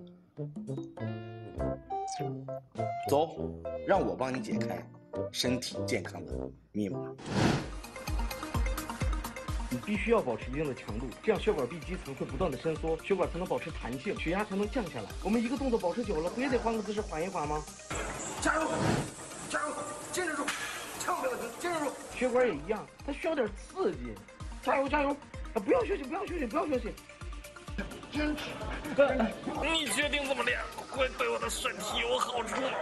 走，让我帮你解开身体健康的密码。 你必须要保持一定的强度，这样血管壁基层会不断的伸缩，血管才能保持弹性，血压才能降下来。我们一个动作保持久了，不也得换个姿势缓一缓吗？ 加油，加油，坚持住，千万不要停，坚持住。 血管也一样，它需要点刺激。加油，加油！不要休息，不要休息，不要休息。 坚持。 你决定怎么练，会对我的身体有好处吗？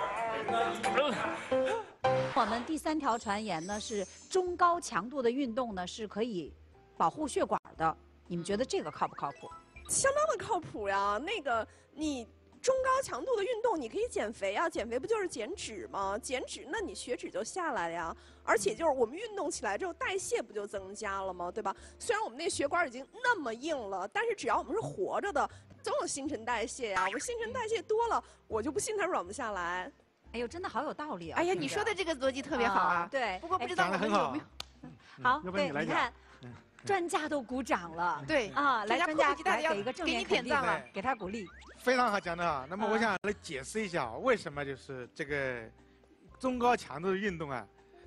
我们第3条传言呢是中高强度的运动呢是可以保护血管的，你们觉得这个靠不靠谱？ 相当的靠谱呀，那个你。中高强度的运动，你可以减肥啊，减肥不就是减脂吗？减脂，那你血脂就下来了呀。而且就是我们运动起来之后，代谢不就增加了吗？对吧？虽然我们那血管已经那么硬了，但是只要我们是活着的，总有新陈代谢呀。我新陈代谢多了，我就不信它软不下来。 哎呦，真的好有道理啊！ 哎呀，你说的这个逻辑特别好啊。 对， 不过不知道我们有没有。 好，对，你看。专家都鼓掌了， 对啊，来专家来给一个正面肯定了，给他鼓励。 非常好讲得好。那么我想来解释一下，为什么就是这个中高强度的运动啊，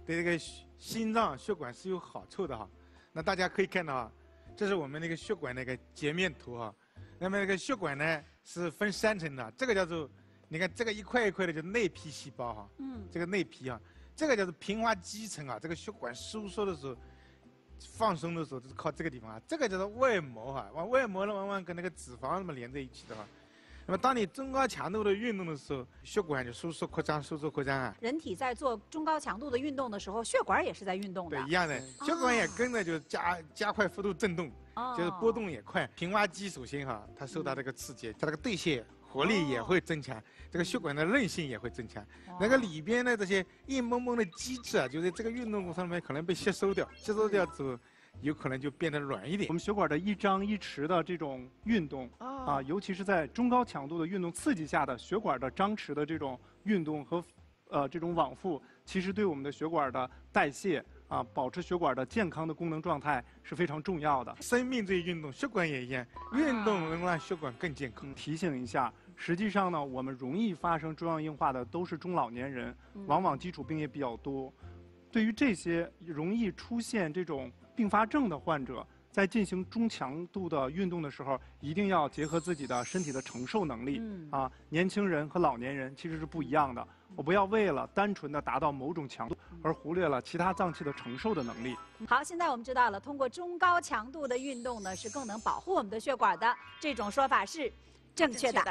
对这个心脏血管是有好处的哈。那大家可以看到啊，这是我们那个血管那个截面图哈。那么那个血管呢是分3层的，这个叫做，你看这个一块一块的叫内皮细胞哈，这个内皮啊，这个叫做平滑肌层啊，这个血管收缩的时候。放松的时候就是靠这个地方啊，这个叫做外膜哈，外膜呢往往跟那个脂肪那么连在一起的哈。那么当你中高强度的运动的时候，血管就收缩扩张，收缩扩张啊。 人体在做中高强度的运动的时候，血管也是在运动的。 对，一样的，血管也跟着就加快幅度振动，就是波动也快。平滑肌首先哈，它受到这个刺激，它这个代谢活力也会增强，这个血管的韧性也会增强。那个里边的这些硬蹦蹦的机制啊，就在这个运动过程中面可能被吸收掉，吸收掉之后，有可能就变得软一点。 我们血管的一张一弛的这种运动啊，尤其是在中高强度的运动刺激下的血管的张弛的这种运动和这种往复，其实对我们的血管的代谢啊，保持血管的健康的功能状态是非常重要的。 生命这运动，血管也一样，运动能让血管更健康。 提醒一下。实际上呢，我们容易发生中样硬化的都是中老年人，往往基础病也比较多。对于这些容易出现这种并发症的患者，在进行中强度的运动的时候，一定要结合自己的身体的承受能力。啊，年轻人和老年人其实是不一样的。我不要为了单纯的达到某种强度，而忽略了其他脏器的承受的能力。 好，现在我们知道了，通过中高强度的运动呢，是更能保护我们的血管的。这种说法是正确的。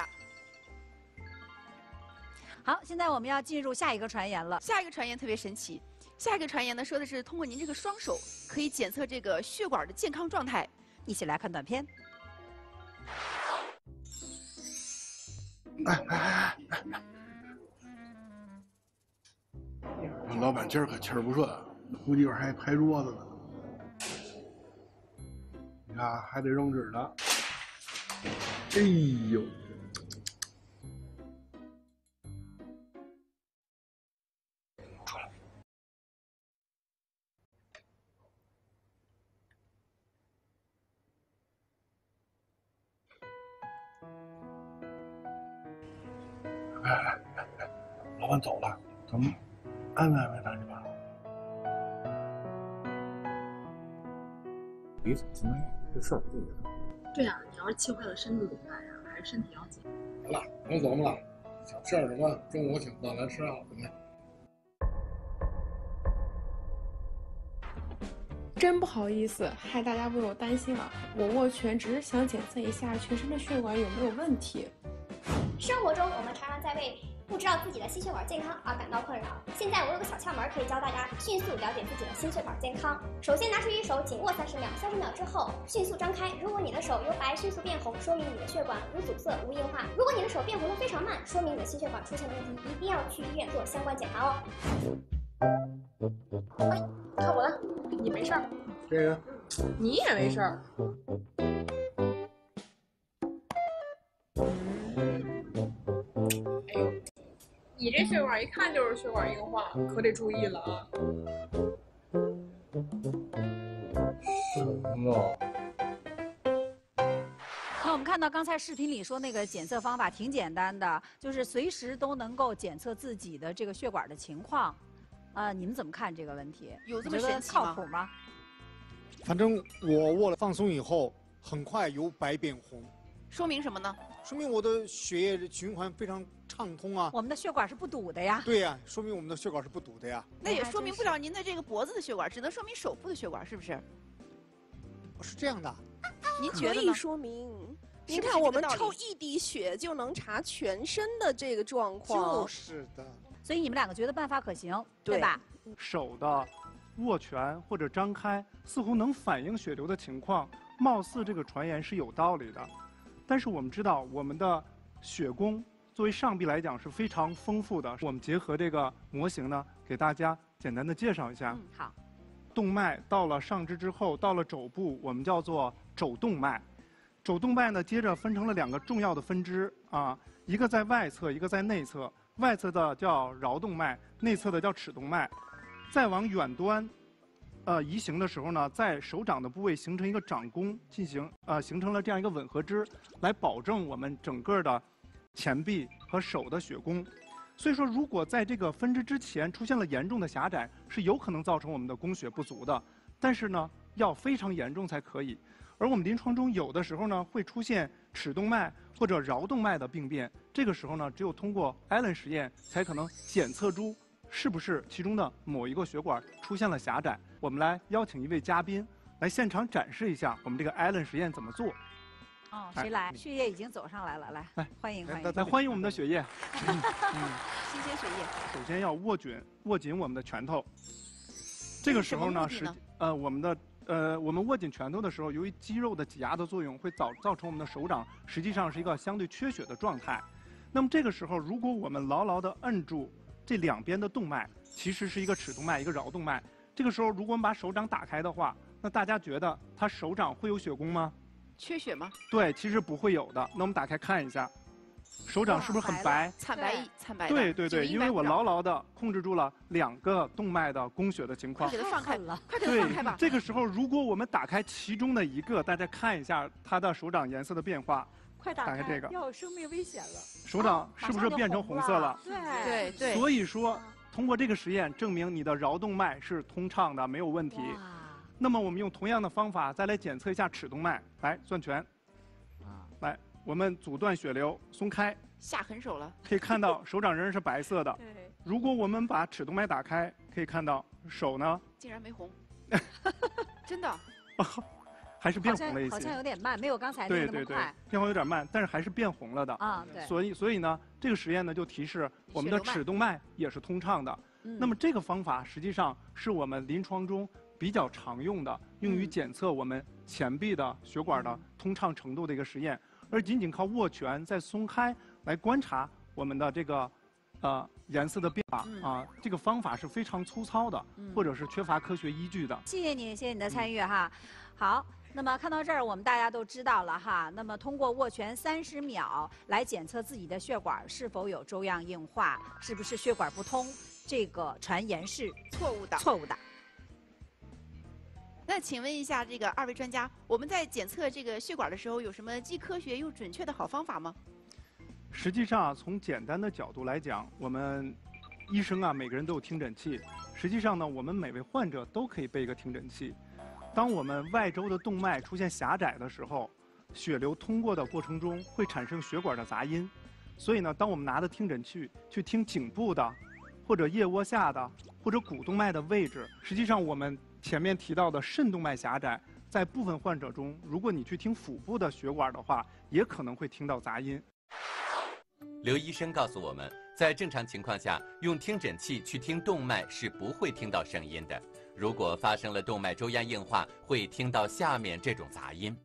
好，现在我们要进入下一个传言了。 下一个传言特别神奇，下一个传言呢说的是通过您这个双手可以检测这个血管的健康状态。 一起来看短片。 老板今儿可气儿不顺，估计一会儿还拍桌子呢。你看，还得扔纸呢。哎呦！老板走了，咱们安慰安慰他去吧。 彼此经验，这事儿不对的。 对呀，你要是气坏了身子怎么办呀？还是身体要紧。 好了，甭琢磨了，小事儿什么，中午请饭来吃好的去。 真不好意思，害大家为我担心了。我握拳只是想检测一下全身的血管有没有问题。 生活中，我们常常在为不知道自己的心血管健康而感到困扰。现在我有个小窍门可以教大家迅速了解自己的心血管健康。首先拿出一手，紧握30秒，30秒之后迅速张开。如果你的手由白迅速变红，说明你的血管无阻塞、无硬化。如果你的手变红的非常慢，说明你的心血管出现了问题，一定要去医院做相关检查哦。 哎，看我的，你没事儿。 这个， 你也没事儿。哎呦，你这血管一看就是血管硬化，可得注意了啊。 什么？ 那我们看到刚才视频里说那个检测方法挺简单的，就是随时都能够检测自己的这个血管的情况。你们怎么看这个问题？ 有这么神奇靠谱吗？ 反正我握了放松以后，很快由白变红。 说明什么呢？ 说明我的血液循环非常畅通啊。 我们的血管是不堵的呀。 对呀，说明我们的血管是不堵的呀。 那也说明不了您的这个脖子的血管，只能说明手部的血管，是不是？ 是这样的。 您觉得呢？ 可以说明。您看，我们抽一滴血就能查全身的这个状况。 就是的。 所以你们两个觉得办法可行，对吧？ 手的握拳或者张开，似乎能反映血流的情况，貌似这个传言是有道理的。但是我们知道，我们的血供作为上臂来讲是非常丰富的。我们结合这个模型呢，给大家简单的介绍一下。 好。 动脉到了上肢之后，到了肘部，我们叫做肘动脉。肘动脉呢，接着分成了2个重要的分支啊，一个在外侧，一个在内侧。外侧的叫桡动脉，内侧的叫尺动脉。再往远端，移行的时候呢，在手掌的部位形成一个掌弓，形成了这样一个吻合支，来保证我们整个的前臂和手的血供。 所以说，如果在这个分支之前出现了严重的狭窄，是有可能造成我们的供血不足的。但是呢，要非常严重才可以。而我们临床中有的时候呢，会出现尺动脉或者桡动脉的病变，这个时候呢，只有通过艾伦实验才可能检测出是不是其中的某一个血管出现了狭窄。我们来邀请一位嘉宾来现场展示一下我们这个艾伦实验怎么做。 哦，谁来？血液已经走上来了，来，欢迎欢迎， 来欢迎我们的血液。 新鲜血液。 首先要握紧我们的拳头。这个时候呢，我们握紧拳头的时候，由于肌肉的挤压的作用，会造成我们的手掌实际上是一个相对缺血的状态。那么这个时候，如果我们牢牢地摁住这两边的动脉，其实是一个尺动脉，一个桡动脉。这个时候，如果我们把手掌打开的话，那大家觉得他手掌会有血供吗？ 缺血吗？ 对，其实不会有的。那我们打开看一下，手掌是不是很白？ 惨白的。 对，因为我牢牢地控制住了2个动脉的供血的情况。 快给它放开了，快给它放开吧。 这个时候，如果我们打开其中的一个，大家看一下它的手掌颜色的变化。 快打开这个， 要有生命危险了。 手掌是不是变成红色了？ 对。 所以说，通过这个实验证明你的桡动脉是通畅的，没有问题。那么我们用同样的方法再来检测一下尺动脉，来攥拳，来，我们阻断血流，松开， 下狠手了。 可以看到手掌仍然是白色的。如果我们把尺动脉打开，可以看到手呢， 竟然没红，真的。 还是变红了一些， 好像有点慢，没有刚才那么快。 变红有点慢，但是还是变红了的。 对。 所以呢，这个实验呢就提示我们的尺动脉也是通畅的。那么这个方法实际上是我们临床中比较常用的，用于检测我们前臂的血管的通畅程度的一个实验。而仅仅靠握拳再松开来观察我们的这个颜色的变化这个方法是非常粗糙的，或者是缺乏科学依据的。 谢谢你的参与哈。好。那么看到这儿，我们大家都知道了哈。那么通过握拳30秒来检测自己的血管是否有粥样硬化，是不是血管不通，这个传言是错误的。 错误的。 那请问一下，这个2位专家，我们在检测这个血管的时候，有什么既科学又准确的好方法吗？ 实际上，从简单的角度来讲，我们医生每个人都有听诊器。实际上呢，我们每位患者都可以备一个听诊器。当我们外周的动脉出现狭窄的时候，血流通过的过程中会产生血管的杂音，所以呢，当我们拿着听诊器去听颈部的，或者腋窝下的，或者股动脉的位置，实际上我们前面提到的肾动脉狭窄，在部分患者中，如果你去听腹部的血管的话，也可能会听到杂音。 刘医生告诉我们，在正常情况下，用听诊器去听动脉是不会听到声音的。如果发生了动脉粥样硬化，会听到下面这种杂音。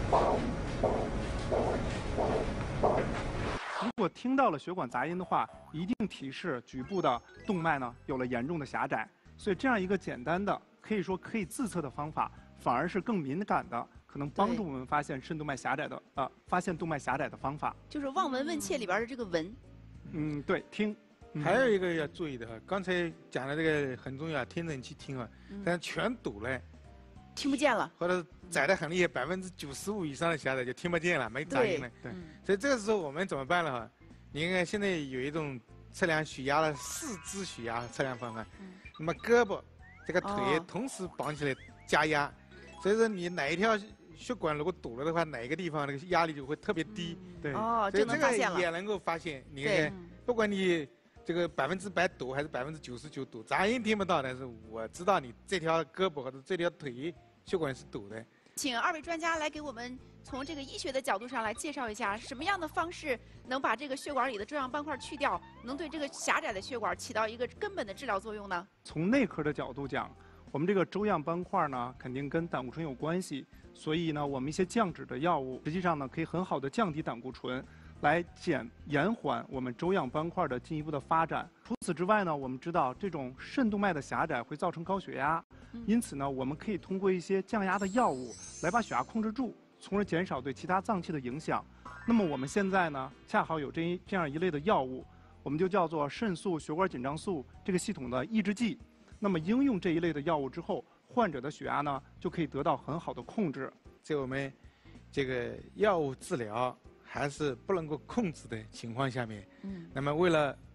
如果听到了血管杂音的话，一定提示局部的动脉呢有了严重的狭窄。所以这样一个简单的，可以说可以自测的方法，反而是更敏感的，可能帮助我们发现肾动脉狭窄的发现动脉狭窄的方法。 就是望闻问切里边的这个闻。 对，听。 还有一个要注意的刚才讲的这个很重要，听诊器听但是全堵了， 听不见了， 或者窄得很厉害，95%以上的狭窄就听不见了，没杂音了。对，所以这个时候我们怎么办呢？你看现在有一种测量血压的4支血压测量方法，那么胳膊这个腿同时绑起来加压，所以说你哪一条血管如果堵了的话，哪一个地方那个压力就会特别低。 对， 所以这个也能够发现。你看，不管你这个100%堵还是99%堵，杂音听不到，但是我知道你这条胳膊或者这条腿血管是堵的。 请2位专家来给我们从这个医学的角度上来介绍一下，什么样的方式能把这个血管里的粥样斑块去掉，能对这个狭窄的血管起到一个根本的治疗作用呢？ 从内科的角度讲，我们这个粥样斑块呢，肯定跟胆固醇有关系，所以呢，我们一些降脂的药物，实际上呢，可以很好的降低胆固醇。来延缓我们粥样斑块的进一步的发展。除此之外呢，我们知道这种肾动脉的狭窄会造成高血压，因此呢，我们可以通过一些降压的药物来把血压控制住，从而减少对其他脏器的影响。那么我们现在呢，恰好有这样一类的药物，我们就叫做肾素血管紧张素这个系统的抑制剂。那么应用这一类的药物之后，患者的血压呢就可以得到很好的控制。 在我们这个药物治疗还是不能够控制的情况下面，那么为了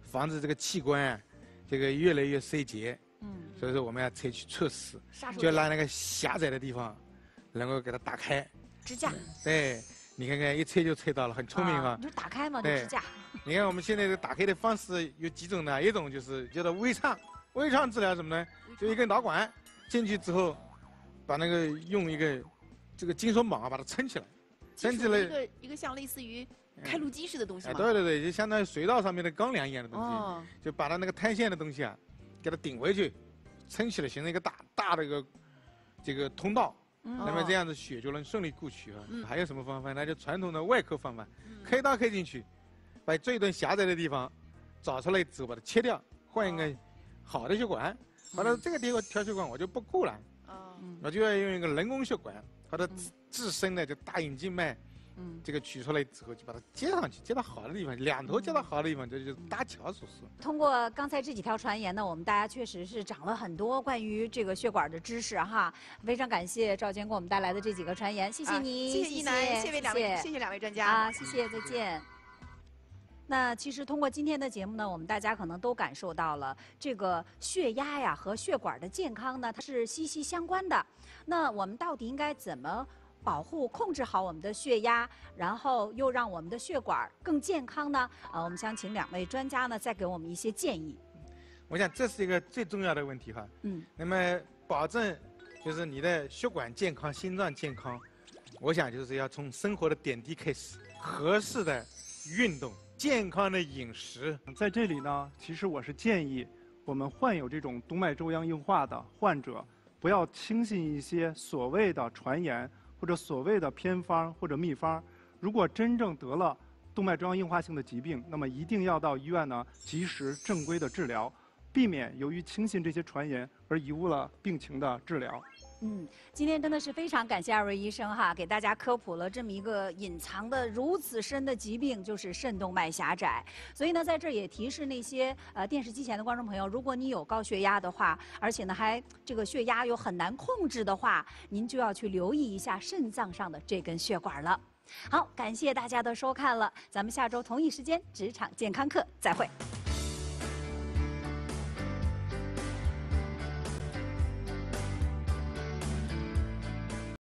防止这个器官啊，这个越来越衰竭。所以说我们要采取措施，就要让那个狭窄的地方能够给它打开。 支架。 对，你看看一拆就拆到了，很聪明哈。 你就打开嘛，就支架。 你看我们现在的打开的方式有几种呢？一种就是叫做微创，微创治疗什么呢？就一根导管进去之后，把那个用一个这个金属锰啊把它撑起来，撑起来。 一个像类似于开路机似的东西吗？ 对对对，就相当于隧道上面的钢梁一样的东西，就把它那个碳线的东西啊，给它顶回去，撑起来，形成一个大的这个通道。那么这样子血就能顺利过去啊。还有什么方法？那就传统的外科方法，开刀开进去，把这一段狭窄的地方找出来之后把它切掉，换一个好的血管。好了，这个地方条血管我就不顾了，我就要用一个人工血管，把它自身的这大隐静脉，这个取出来之后就把它接上去，接到好的地方，两头接到好的地方，这就是搭桥手术。 通过刚才这几条传言呢，我们大家确实是长了很多关于这个血管的知识哈。非常感谢赵坚给我们带来的这几个传言，谢谢你， 谢谢一楠，谢谢两位专家啊，谢谢，再见。那其实通过今天的节目呢，我们大家可能都感受到了，这个血压呀和血管的健康呢，它是息息相关的。那我们到底应该怎么保护、控制好我们的血压，然后又让我们的血管更健康呢？我们想请两位专家呢，再给我们一些建议。 我想这是一个最重要的问题哈。那么保证就是你的血管健康、心脏健康，我想就是要从生活的点滴开始，合适的运动。健康的饮食， 在这里呢，其实我是建议我们患有这种动脉粥样硬化的患者，不要轻信一些所谓的传言或者所谓的偏方或者秘方。如果真正得了动脉粥样硬化性的疾病，那么一定要到医院呢及时正规的治疗，避免由于轻信这些传言而贻误了病情的治疗。 今天真的是非常感谢二位医生哈，给大家科普了这么一个隐藏的如此深的疾病，就是肾动脉狭窄。所以呢，在这儿也提示那些电视机前的观众朋友，如果你有高血压的话，而且呢还这个血压又很难控制的话，您就要去留意一下肾脏上的这根血管了。好，感谢大家的收看了，咱们下周同一时间职场健康课再会。